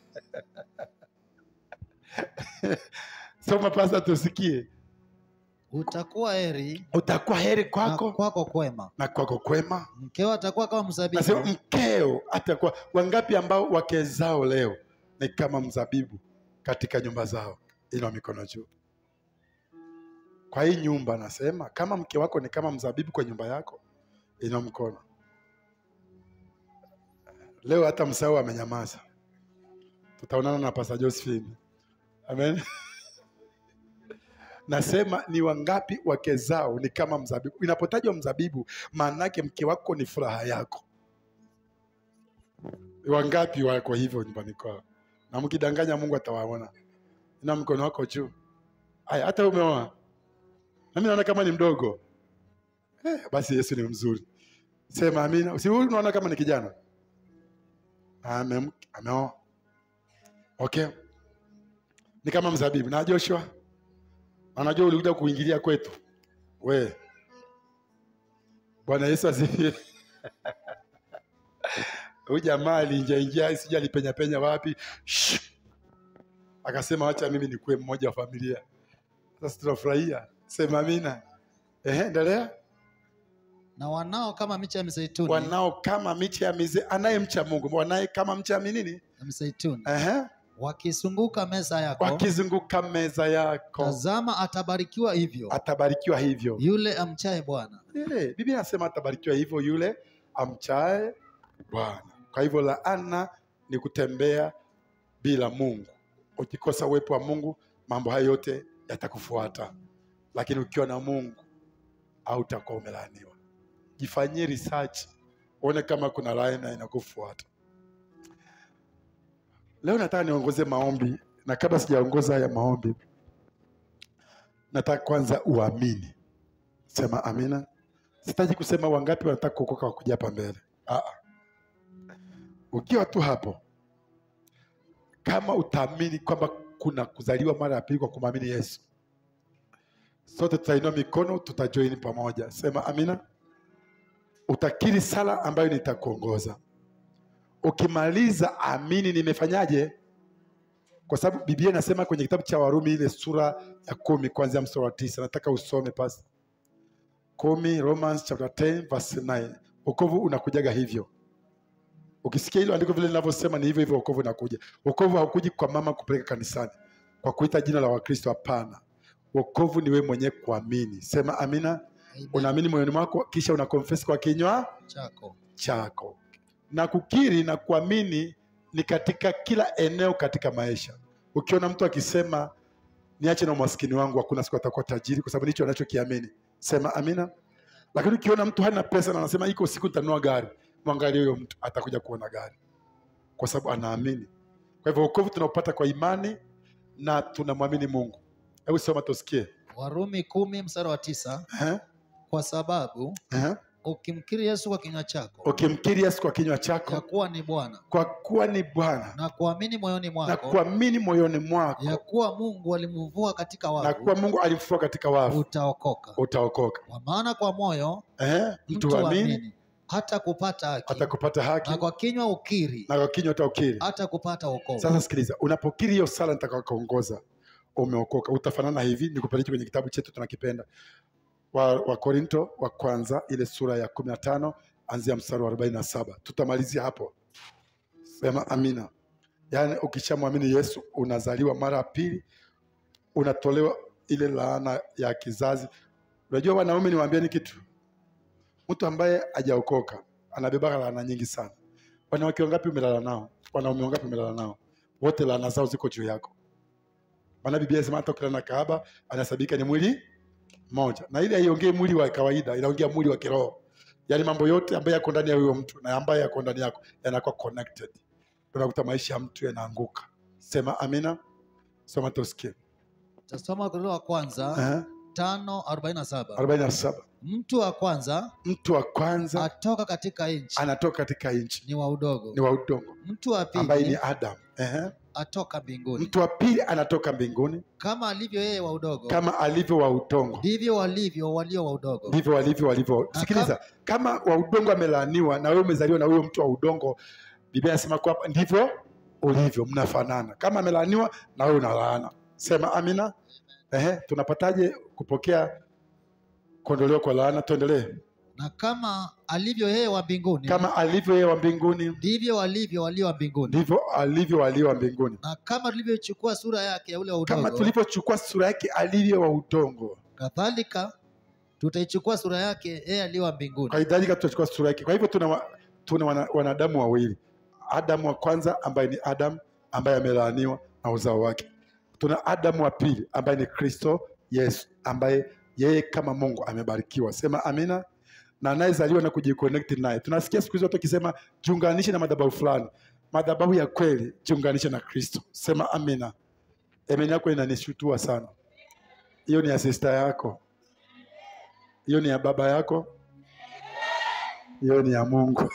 Soma pasta tusikie. Utakuwa heri. Utakuwa heri kwako. Na kwako kwema. Na kwako kwema. Mkeo atakuwa kama mzabibu. Nasema mkeo atakuwa. Wangapi ambao wake zao leo ni kama mzabibu katika nyumba zao? Ina mikono juu. Kwa hii nyumba nasema kama mke wako ni kama mzabibu kwa nyumba yako, ina mkono. Leo hata msao amenyamaza. Tutaonana na Pastor Josephine. Amen. Nasema ni wangapi wake zao ni kama mzabibu. Inapotajwa mzabibu, maana yake mke wako ni furaha yako. Wangapi wako hivyo nyumbani kwao? Na mkidanganya Mungu atawaona. Ina mkono wako juu. Haya, hata umeoa. Na mimi naona kama ni mdogo. Eh, basi Yesu ni mzuri. Sema amina. Si huyu unaona kama ni kijana? Ame ameoa. Okay. Ni kama mzabibu. Na Joshua? Anajua ulikuja kuingilia kwetu. We. Bwana Yesu asifiwe. Huyu jamaa alinja ingia sija alipenya penya wapi? Shh. Akasema acha mimi nikuwe mmoja wa familia. Sasa tunafurahia. Sema amina. Ehe, endelea. Na wanao kama miche ya mizeituni. Wanao kama miche ya mize, anayemcha Mungu. Wanaye kama mche ya nini? Ya mizeituni. Ehe. Wakizunguka meza yako. Wakizunguka meza yako. Tazama atabarikiwa hivyo. Atabarikiwa hivyo. Yule amchaye Bwana. Eh, Biblia inasema atabarikiwa hivyo yule amchaye Bwana. Kwa hivyo laana ni kutembea bila Mungu. Ukikosa uwepo wa Mungu, mambo hayo yote yatakufuata. Lakini ukiwa na Mungu, hautakuwa umelaaniwa. Jifanyie research, uone kama kuna laana inakufuata. Leo nataka niongoze maombi, na kabla sijaongoza haya maombi, nataka kwanza uamini. Sema amina. Sitaji kusema wangapi wanataka kuokoka wakuja hapa mbele. Ah. Ukiwa tu hapo, kama utaamini kwamba kuna kuzaliwa mara ya pili kwa kumwamini Yesu, sote tutainua mikono, tutajoin pamoja. Sema amina. Utakiri sala ambayo nitakuongoza. Ukimaliza amini nimefanyaje? Kwa sababu Biblia inasema kwenye kitabu cha Warumi ile sura ya kumi kuanzia mstari wa tisa. Nataka usome pasi. Kumi, Romans chapter ten verse nine. Wokovu unakujaga hivyo. Ukisikia hilo andiko vile linavyosema ni hivyo hivyo wokovu unakuja. Wokovu haukuji kwa mama kupeleka kanisani, kwa kuita jina la Wakristo, hapana. Wokovu ni wewe mwenyewe kuamini. Sema amina. Amen. Unaamini moyoni mwako kisha una confess kwa kinywa chako. Chako. Na kukiri na kuamini ni katika kila eneo katika maisha. Ukiona mtu akisema niache na umaskini wangu, hakuna siku atakuwa tajiri, kwa sababu nicho anachokiamini. Sema amina. Lakini ukiona mtu hana pesa na anasema iko siku nitanunua gari, mwangalie huyo mtu, atakuja kuona gari, kwa sababu anaamini. Kwa hivyo wokovu tunaupata kwa imani na tunamwamini Mungu. Hebu soma tusikie. Warumi kumi mstari wa tisa. Eh? Kwa sababu Eh? ukimkiri Yesu kwa kinywa chako, ukimkiri Yesu kwa kinywa chako ya kuwa ni Bwana, kwa kuwa ni Bwana, na kuamini moyoni mwako, na kuamini moyoni mwako ya kuwa Mungu alimvua katika wafu, na kuwa Mungu alimfufua katika wafu, utaokoka. Utaokoka. Kwa maana kwa moyo eh, mtu amini hata kupata haki, hata kupata haki, na kwa kinywa ukiri, na kwa kinywa utaukiri hata kupata wokovu. Sasa sikiliza, unapokiri hiyo sala nitakayokuongoza, umeokoka. Utafanana hivi, nikupeleke kwenye kitabu chetu tunakipenda, wa, wa Korinto wa kwanza ile sura ya kumi na tano anzia mstari wa arobaini na saba. Tutamalizia hapo. Sema amina. Yaani ukishamwamini Yesu unazaliwa mara ya pili, unatolewa ile laana ya kizazi. Unajua wanaume, niwaambie ni kitu, mtu ambaye hajaokoka anabeba laana nyingi sana. Wanawake wangapi umelala nao? Wanaume wangapi umelala nao? Wote laana zao ziko juu yako. Maana Biblia inasema hata ukilala na kahaba anasabika ni mwili moja. Na ile haiongei mwili wa kawaida, inaongea mwili wa kiroho. Yaani mambo yote ambayo yako ndani ya huyo mtu na ambayo yako ndani yako yanakuwa connected. Tunakuta maisha ya mtu yanaanguka. Sema amina. Soma tusikie. Tasoma Korinto wa kwanza uh-huh. tano arobaini na saba. arobaini na saba. Mtu wa kwanza mtu wa kwanza atoka katika nchi, anatoka katika nchi, ni wa udongo, ni wa udongo. Mtu wa pili ambaye ni Adam, uh-huh. atoka mbinguni. Mtu wa pili anatoka mbinguni. Kama alivyo yeye wa udongo, kama alivyo wa udongo, ndivyo walivyo walio wa udongo. Ndivyo walivyo walivyo. Sikiliza, kama wa udongo amelaaniwa na wewe umezaliwa na huyo mtu wa udongo, Biblia inasema kwamba ndivyo ulivyo, mnafanana. Kama amelaaniwa na wewe unalaana. Sema amina. Ehe, tunapataje kupokea kuondolewa kwa laana? Tuendelee. Na kama alivyo yeye wa mbinguni, kama alivyo yeye wa mbinguni, ndivyo walivyo walio wa mbinguni. Ndivyo alivyo walio wa mbinguni. Na kama tulivyochukua sura yake ya ule wa udongo, kama tulivyochukua sura yake alivyo wa udongo, kadhalika tutaichukua sura yake yeye aliye wa mbinguni. Kadhalika tutachukua sura yake. Kwa hivyo tuna wa, tuna wana, wanadamu wawili. Adamu wa kwanza ambaye ni Adam ambaye amelaaniwa na uzao wake. Tuna Adamu wa pili ambaye ni Kristo Yesu ambaye yeye kama Mungu amebarikiwa. Sema amina. Na anayezaliwa na kujiconnect naye. Tunasikia siku hizo watu wakisema jiunganishe na madhabahu fulani. Madhabahu ya kweli jiunganishe na Kristo. Sema amina. Amen yako inanishutua sana. Hiyo ni ya sister yako. Hiyo ni ya baba yako. Hiyo ni ya Mungu.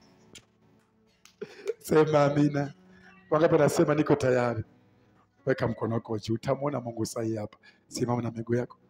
Sema amina. Wangapi wanasema niko tayari? Weka mkono wako juu. Utamwona Mungu sahi hapa. Simama na miguu yako.